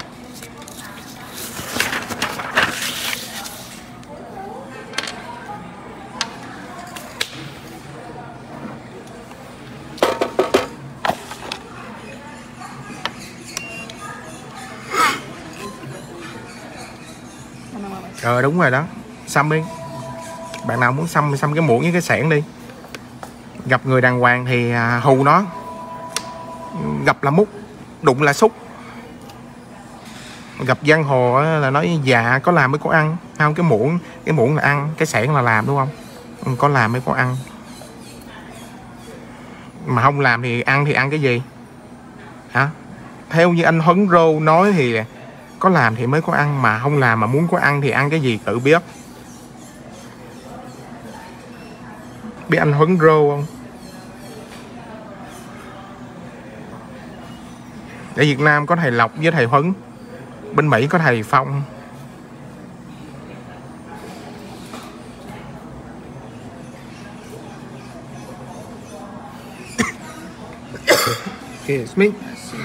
Đúng rồi đó, xăm đi. Bạn nào muốn xăm cái muỗng với cái xẻng đi. Gặp người đàng hoàng thì hù nó, gặp là múc, đụng là xúc. Gặp giang hồ là nói dạ có làm mới có ăn. Không, cái muỗng là ăn, cái xẻng là làm, đúng không? Có làm mới có ăn. Mà không làm thì ăn cái gì? Hả? Theo như anh Huấn Rô nói thì có làm thì mới có ăn, mà không làm mà muốn có ăn thì ăn cái gì tự biết. Biết anh Huấn Rô không? Ở Việt Nam có thầy Lộc với thầy Huấn. Bên Mỹ có thầy Phong. Kiss me.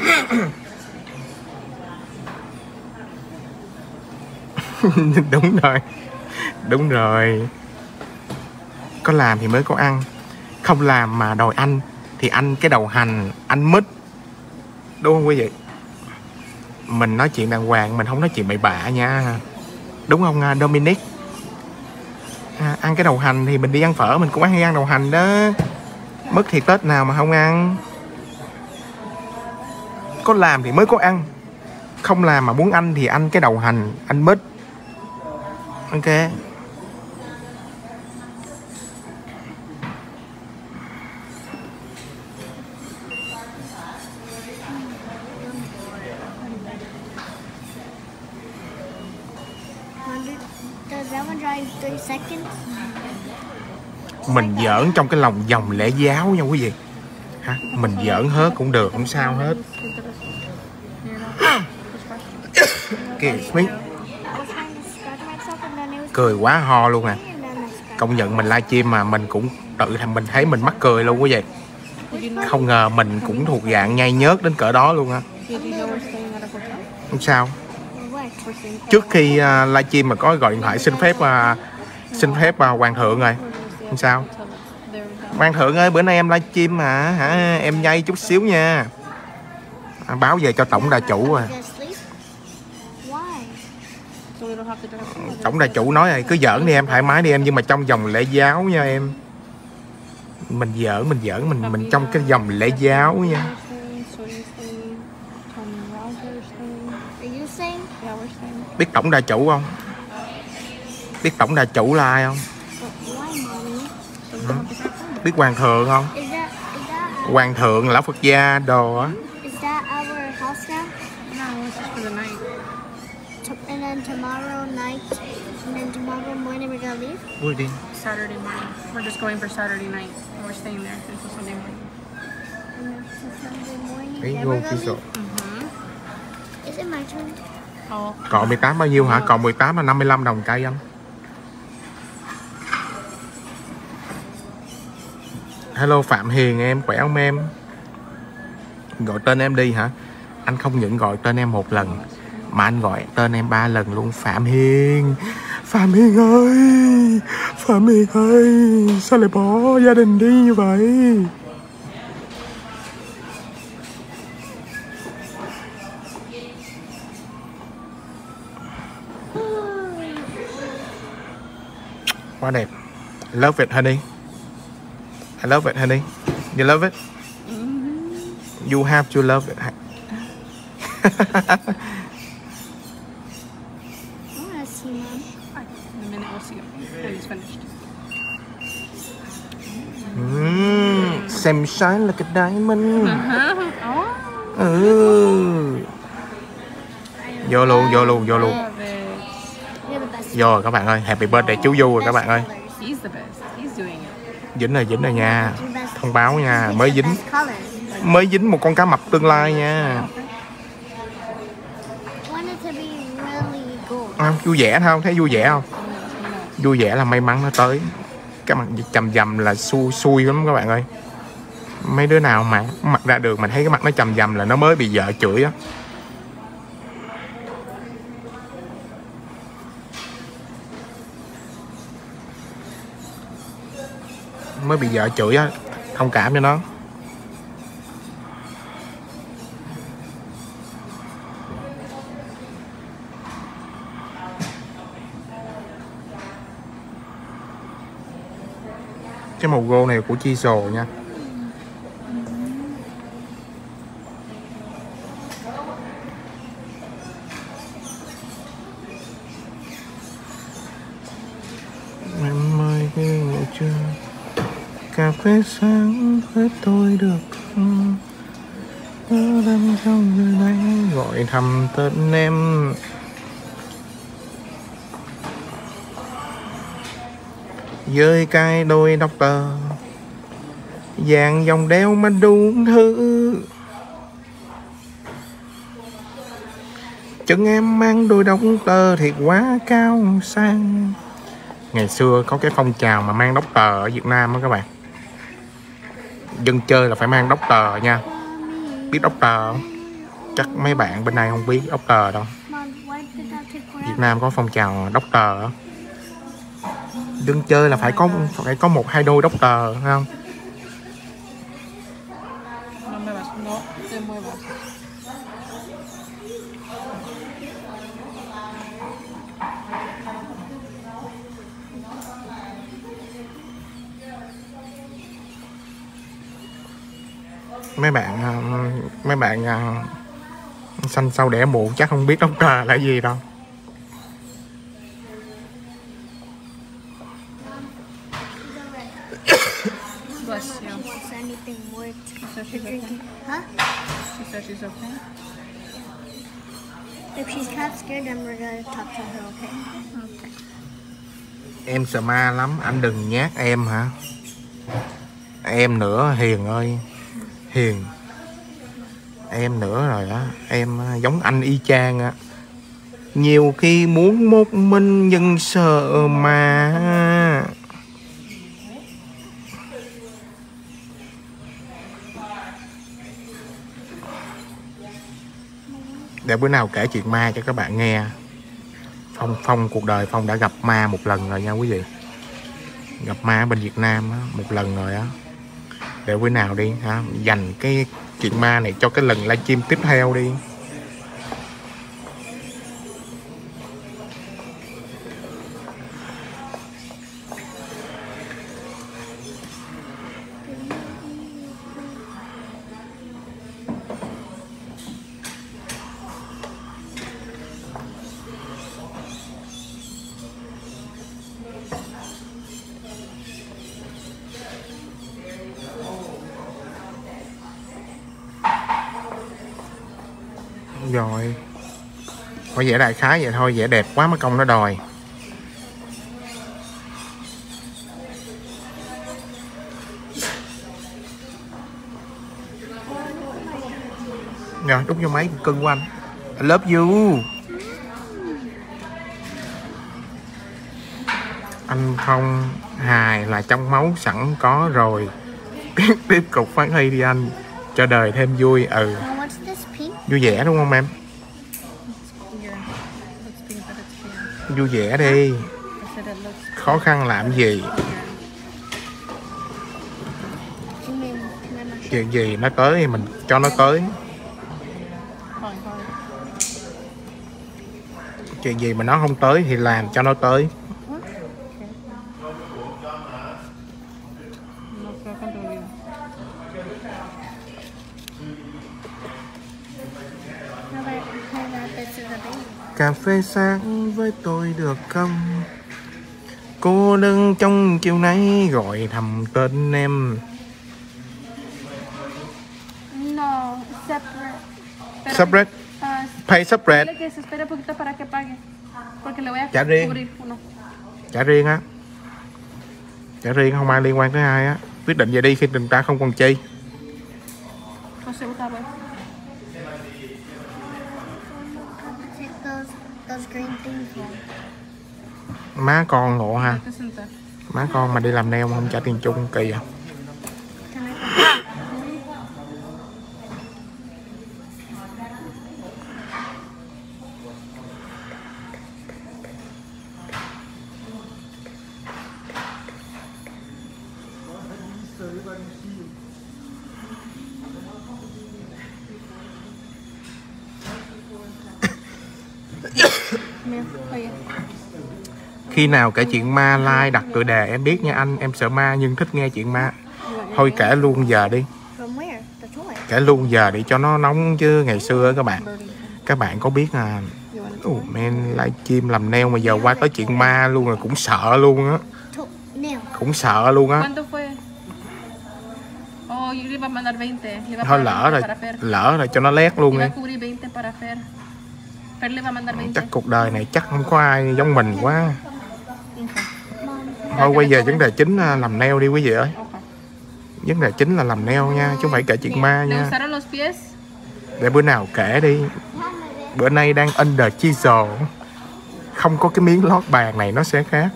Đúng rồi. Có làm thì mới có ăn. Không làm mà đòi ăn thì ăn cái đầu hành, ăn mít. Đúng không quý vị? Mình nói chuyện đàng hoàng, mình không nói chuyện bậy bạ nha. Đúng không Dominic? Ăn cái đầu hành thì mình đi ăn phở, mình cũng hay ăn đầu hành đó. Mất thì Tết nào mà không ăn. Có làm thì mới có ăn. Không làm mà muốn ăn thì ăn cái đầu hành, ăn mít. Ok. Does that one dry in 3 seconds? Mình giỡn trong cái lòng vòng lễ giáo nha quý vị. Hả? Mình giỡn hết cũng được, không sao hết. Kiss me. Cười quá ho luôn à. Công nhận mình livestream mà mình cũng tự thành mình thấy mình mắc cười luôn quý vị. Không ngờ mình cũng thuộc dạng nhai nhớt đến cỡ đó luôn á. Không sao. Trước khi livestream mà có gọi điện thoại xin phép hoàng thượng rồi. Không sao. Hoàng thượng ơi, bữa nay em livestream mà hả, em nhây chút xíu nha. Báo về cho tổng đà chủ à. Tổng đà chủ nói rồi, cứ giỡn đi em, thoải mái đi em, nhưng mà trong vòng lễ giáo nha em. mình giỡn mình trong cái dòng lễ giáo nha. Biết tổng đà chủ không? Biết tổng đà chủ là ai không? Biết hoàng thượng không? Hoàng thượng, lão Phật gia đồ á. Is that our house now? No, it's just for the night. And then tomorrow night, and then tomorrow morning we're gonna leave? Ui đi. Saturday morning. We're just going for Saturday night. And we're staying there until Sunday morning. And then Sunday morning, Ấy then vô we're gonna ký sổ. leave? Is it my turn? Oh. Còn 18 bao nhiêu hả? Còn 18 là 55 đồng cây anh. Hello Phạm Hiền, em khỏe không em? Gọi tên em đi hả? Anh không những gọi tên em một lần mà anh gọi tên em 3 lần luôn. Phạm Hiền, Phạm Hiền ơi, Phạm Hiền ơi, sao lại bỏ gia đình đi như vậy? Quá đẹp. Love it honey. I love it honey. You love it? You have to love it. I wanna see Mom. In a minute we'll see him when he's finished. Xem shine like a diamond. Oh. Vô luôn. Love it. You're the best. Vô rồi các bạn ơi. Happy birthday chú Du rồi các bạn ơi. He's the best. He's doing it. Dính rồi nha. Thông báo nha. It's Mới the dính. best color. Mới dính một con cá mập tương lai nha. I want it to be really gold. Vui vẻ không? Thấy vui vẻ không? Vui vẻ là may mắn nó tới. Cái mặt chầm là xui lắm các bạn ơi. Mấy đứa nào mà mặt ra đường mình thấy cái mặt nó chầm là nó mới bị vợ chửi á. Mới bị vợ chửi á. Thông cảm cho nó. Cái màu gô này của Chisel nha. Em mời cái ngủ trưa cà phê sáng với tôi được không? Nhớ đêm trong người này gọi thầm tên em. Với cái đôi doctor vàng dòng đeo mà đủ thứ. Chân em mang đôi doctor thiệt quá cao sang. Ngày xưa có cái phong trào mà mang doctor ở Việt Nam đó các bạn. Dân chơi là phải mang doctor nha. Biết doctor không? Chắc mấy bạn bên này không biết doctor đâu. Mom, why did that take forever? Việt Nam có phong trào doctor đó. Dân chơi là phải có 1-2 đôi doctor phải không? No muevas. No te muevas. Mấy bạn sanh sau đẻ muộn chắc không biết doctor là gì đâu. Bless you. She wants anything more So she's okay. Huh? She said she's okay. If she's kind of scared, then we're gonna talk to her, okay? Okay. Em sợ ma lắm, anh đừng nhát em hả? Em nữa Hiền ơi. Hiền. Em nữa rồi á. Em giống anh y chang á. Nhiều khi muốn một mình nhưng sợ mà. Để bữa nào kể chuyện ma cho các bạn nghe. Phong cuộc đời Phong đã gặp ma một lần rồi nha quý vị. Gặp ma ở bên Việt Nam á, một lần rồi á. Để bữa nào đi ha, dành cái chuyện ma này cho cái lần livestream tiếp theo đi. Rồi. Thôi vẽ đại khái vậy thôi, vẽ đẹp quá mất công nó đòi. Rồi, đút vô máy cưng của anh. I love you. Anh không hài là trong máu sẵn có rồi. Tiếp tục phát huy đi anh, cho đời thêm vui. Now what's this pink? Vui vẻ đúng không em? Vui vẻ đi. Khó khăn làm gì? Chuyện gì nó tới thì mình cho nó tới. Chuyện gì mà nó không tới thì làm cho nó tới. Cà phê sáng với tôi được không? Cô đơn trong chiều nay gọi thầm tên em. No, separate. Separate. Pay separate. Dile que se espere poquito para que pague. Porque le voy a Trả riêng. cubrir uno. Trả riêng á. Trả riêng không ai liên quan tới ai á. Quyết định vậy đi khi người ta không còn chi. José Gustavo. Take those green things off. Má con ngộ ha. Te sentar. Má con mà đi làm nail mà không trả tiền chung kỳ à. Can I? Mira, oye. Khi nào kể chuyện ma like đặt tựa đề em biết nha anh. Em sợ ma nhưng thích nghe chuyện ma. Thôi kể luôn giờ đi. From where? The toy. Kể luôn giờ đi cho nó nóng chứ. Ngày xưa các bạn có biết à. Men livestream làm nail mà giờ qua tới chuyện ma luôn rồi cũng sợ luôn á. Nail. Cũng sợ luôn á. ¿Cuánto fue? Oh, yo le iba a mandar 20. Le iba a Thôi pagar 20 para Fer. lỡ rồi cho nó lét luôn Le đi. iba a cubrir 20 para Fer. Fer le iba a mandar 20. Chắc cuộc đời này chắc không có ai giống mình quá. Mom. Thôi bây giờ vấn đề chính là làm nail đi quý vị ơi. Okay. Vấn đề chính là làm nail nha, chứ không phải kể chuyện ma ¿Le nha. gustaron los pies? Để bữa nào kể đi. Bữa nay đang under chisel. Không có cái miếng lót bàn này nó sẽ khác.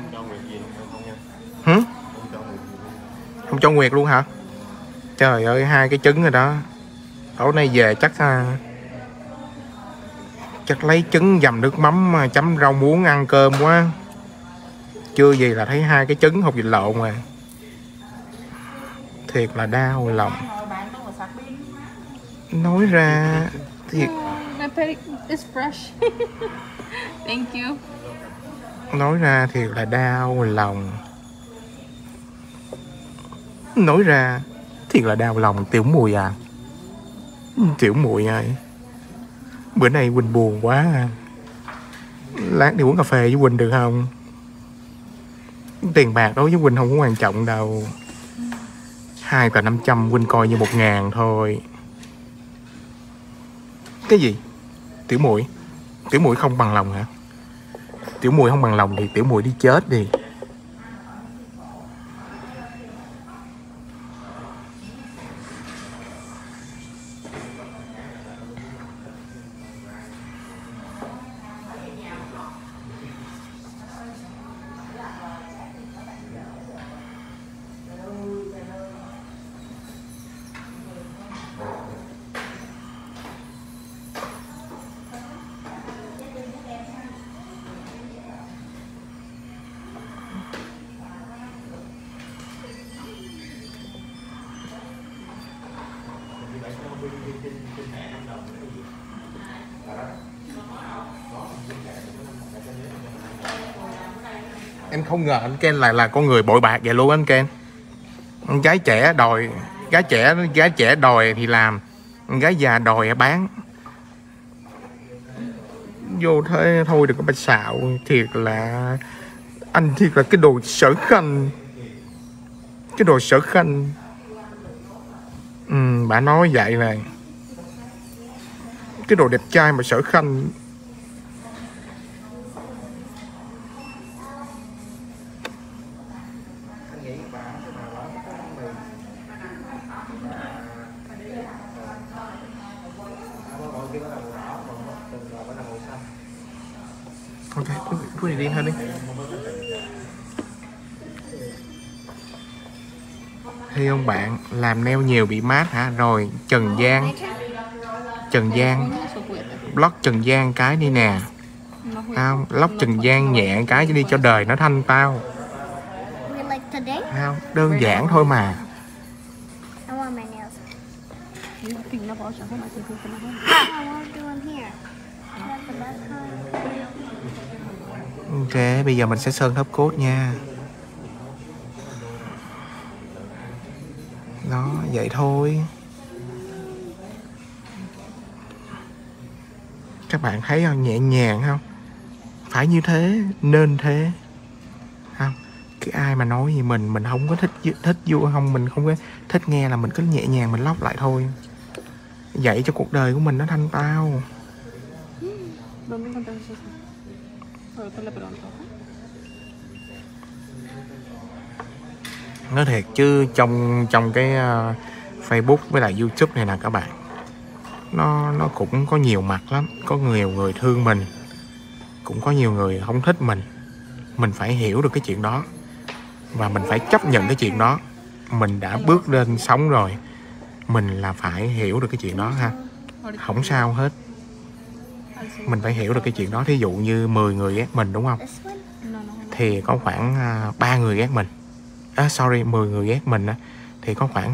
Hử? Không cho Nguyệt luôn hả? Trời ơi, 2 cái trứng rồi đó. Tối nay về chắc lấy trứng dầm nước mắm chấm rau muống ăn cơm quá. Chưa gì là thấy 2 cái trứng hột vịt lộn rồi. Thiệt là đau lòng. Nói ra thiệt. My pedi is fresh. Thank you. Nói ra thiệt là đau lòng. Nói ra thiệt là đau lòng. Tiểu Mùi à. Tiểu Mùi ơi. Bữa nay Quỳnh buồn quá à. Lát đi uống cà phê với Quỳnh được không? Tiền bạc đối với Quỳnh không có quan trọng đâu. 2 tờ 500 Quỳnh coi như 1.000 thôi. Cái gì? Tiểu Mùi? Tiểu Mùi không bằng lòng hả? Tiểu Mùi không bằng lòng thì Tiểu Mùi đi chết đi. Em không ngờ anh Ken là con người bội bạc vậy luôn anh Ken. Gái trẻ đòi thì làm, gái già đòi bán. Vô thế thôi đừng có bạch xạo. Thiệt là anh thiệt là cái đồ sở khanh. Cái đồ sở khanh. Bà nói vậy này. cái đồ đẹp trai mà Sở Khanh. Ok, cứ đi thôi đi. Thì ông bạn làm nail nhiều bị mát hả? Rồi Trần Giang block Trần Giang cái đi nè. Không, lóc Trần Giang nhẹ cái đi cho đời nó thanh tao. Không, đơn giản thôi mà. Ok, bây giờ mình sẽ sơn top coat nha. Đó, vậy thôi. Các bạn thấy không? Nhẹ nhàng không? Phải như thế, nên thế. Không? Cái ai mà nói gì mình không có thích vui không, mình không có thích nghe là mình cứ nhẹ nhàng mình lóc lại thôi. Vậy cho cuộc đời của mình nó thanh tao. Nói thiệt chứ trong cái Facebook với lại YouTube này nè các bạn, nó cũng có nhiều mặt lắm. Có nhiều người thương mình, cũng có nhiều người không thích mình. Mình phải hiểu được cái chuyện đó và mình phải chấp nhận cái chuyện đó. Mình đã bước lên sống rồi, mình là phải hiểu được cái chuyện đó ha. Không sao hết. Mình phải hiểu được cái chuyện đó. Thí dụ như 10 người ghét mình đúng không, thì có khoảng 3 người ghét mình. 10 người ghét mình thì có khoảng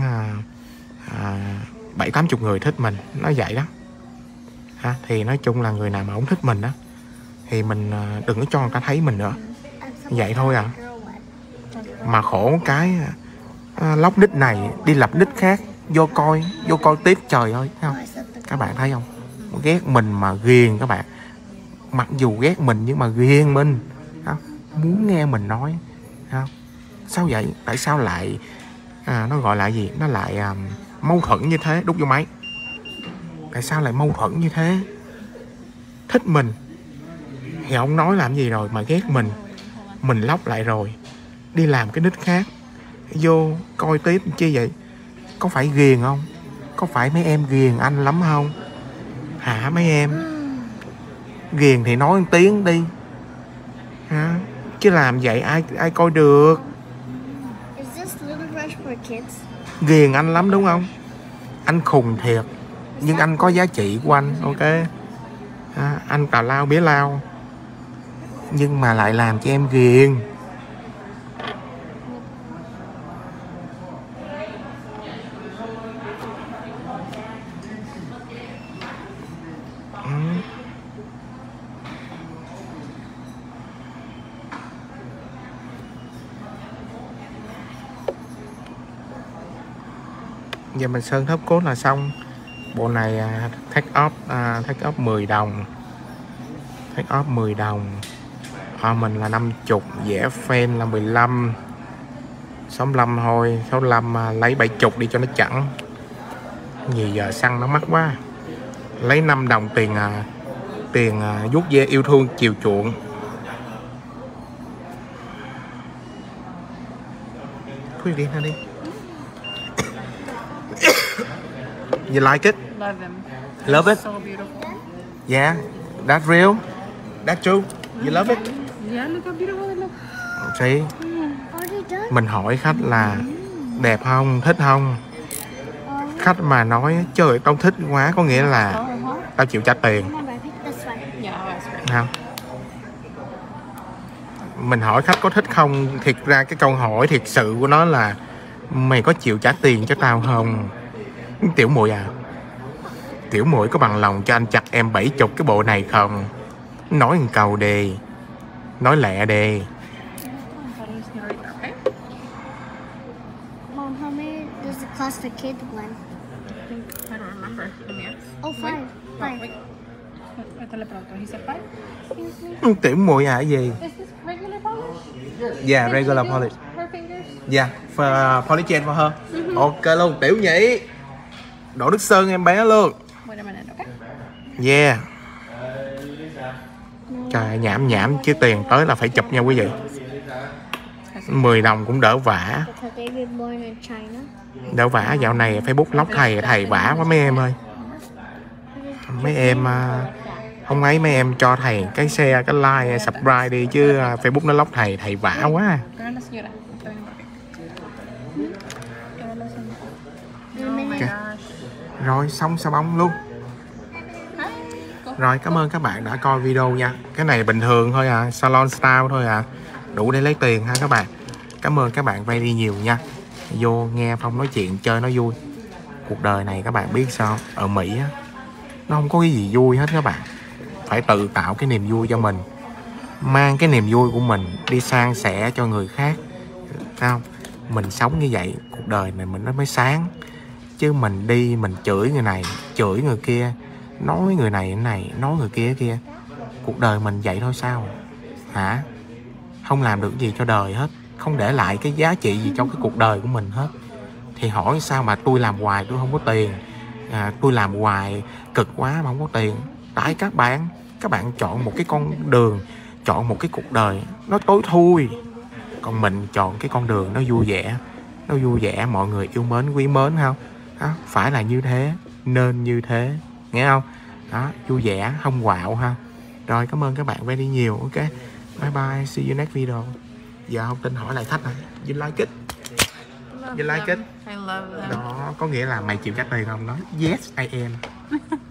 70-80 người thích mình. Nó vậy đó ha. Thì nói chung là người nào mà không thích mình đó thì mình đừng có cho người ta thấy mình nữa. Vậy thôi à. Mà khổ cái lóc nick này đi lập nick khác, vô coi tiếp, trời ơi, thấy không? Các bạn thấy không? Ghét mình mà ghiền các bạn. Mặc dù ghét mình nhưng mà ghiền mình, không? Muốn nghe mình nói, không? Sao vậy? Tại sao lại nó gọi là gì? Nó lại mâu thuẫn như thế. Đút vô máy. Tại sao lại mâu thuẫn như thế? Thích mình thì không nói làm gì rồi, mà ghét mình lóc lại rồi đi làm cái nick khác, vô coi tiếp chi vậy? Có phải ghiền không? Có phải mấy em ghiền anh lắm không? Hả mấy em? Ghiền thì nói một tiếng đi hả? Chứ làm vậy ai coi được. Ghiền anh lắm đúng không? Anh khùng thiệt, nhưng anh có giá trị của anh, ok? Anh tào lao bía lao, nhưng mà lại làm cho em ghiền. Giờ mình sơn top coat là xong. Bộ này take off 10 đồng. Take off 10 đồng. Mình là 50, vẽ fan là 15. 65 thôi, 65 lấy 70 đi cho nó chẵn. Nhiều giờ xăng nó mắc quá. Lấy 5 đồng tiền vuốt ve yêu thương chiều chuộng. Thôi đi thôi đi. You like it? Love them. Love it? So beautiful. Yeah, that's real. That's true. You love it? Yeah, look how beautiful they look. See? Mình hỏi khách là đẹp không, thích không? Khách mà nói trời tao thích quá, có nghĩa là tao chịu trả tiền. Không? Mình hỏi khách có thích không, thiệt ra cái câu hỏi thiệt sự của nó là mày có chịu trả tiền cho tao không? Tiểu muội à, tiểu muội có bằng lòng cho anh chặt em 70 cái bộ này không? Nói một câu đi, nói lẹ đi. Mom, how many does it cost a kid one? I don't remember. Let me ask. Oh, five. Five. Ahorita le pregunto. He said five? Tiểu muội à, cái gì? Is this regular polish? Yeah, regular polish. Her fingers? Yeah, for polish gel for her. Ok luôn, tiểu nhỉ. Đổ nước sơn em bé luôn. Wait a minute, okay? Yeah. Trời, nhảm chứ tiền tới là phải chụp nha quý vị. 10 đồng cũng đỡ vả. Because they were born in China. Đỡ vả, dạo này Facebook lóc thầy vả quá mấy em ơi. Mấy em không ấy, mấy em cho thầy cái share, cái like, subscribe đi chứ Facebook nó lóc thầy vả quá. Rồi xong xà bông luôn. Rồi cảm ơn các bạn đã coi video nha. Cái này bình thường thôi à, salon style thôi à, đủ để lấy tiền ha các bạn. Cảm ơn các bạn vay đi nhiều nha. Vô nghe Phong nói chuyện chơi nó vui. Cuộc đời này các bạn biết sao, ở Mỹ á, nó không có cái gì vui hết các bạn. Phải tự tạo cái niềm vui cho mình, mang cái niềm vui của mình đi san sẻ cho người khác, thấy không? Mình sống như vậy cuộc đời này mình nó mới sáng. Chứ mình đi mình chửi người này chửi người kia, nói người này cái này, nói người kia cái kia, cuộc đời mình vậy thôi sao hả? Không làm được gì cho đời hết, không để lại cái giá trị gì trong cái cuộc đời của mình hết. Thì hỏi sao mà tôi làm hoài tôi không có tiền, tôi làm hoài cực quá mà không có tiền. Tại các bạn chọn một cái con đường, chọn một cái cuộc đời nó tối thui, còn mình chọn cái con đường nó vui vẻ, mọi người yêu mến quý mến không đó, phải là như thế, nên như thế, nghe không đó, vui vẻ không quạo ha. Rồi cảm ơn các bạn về đi nhiều. Ok, bye bye, see you next video. Giờ không tin hỏi lại thách này, you like it? You like it? I love them. Đó có nghĩa là mày chịu cắt tiền không? Nói yes I am.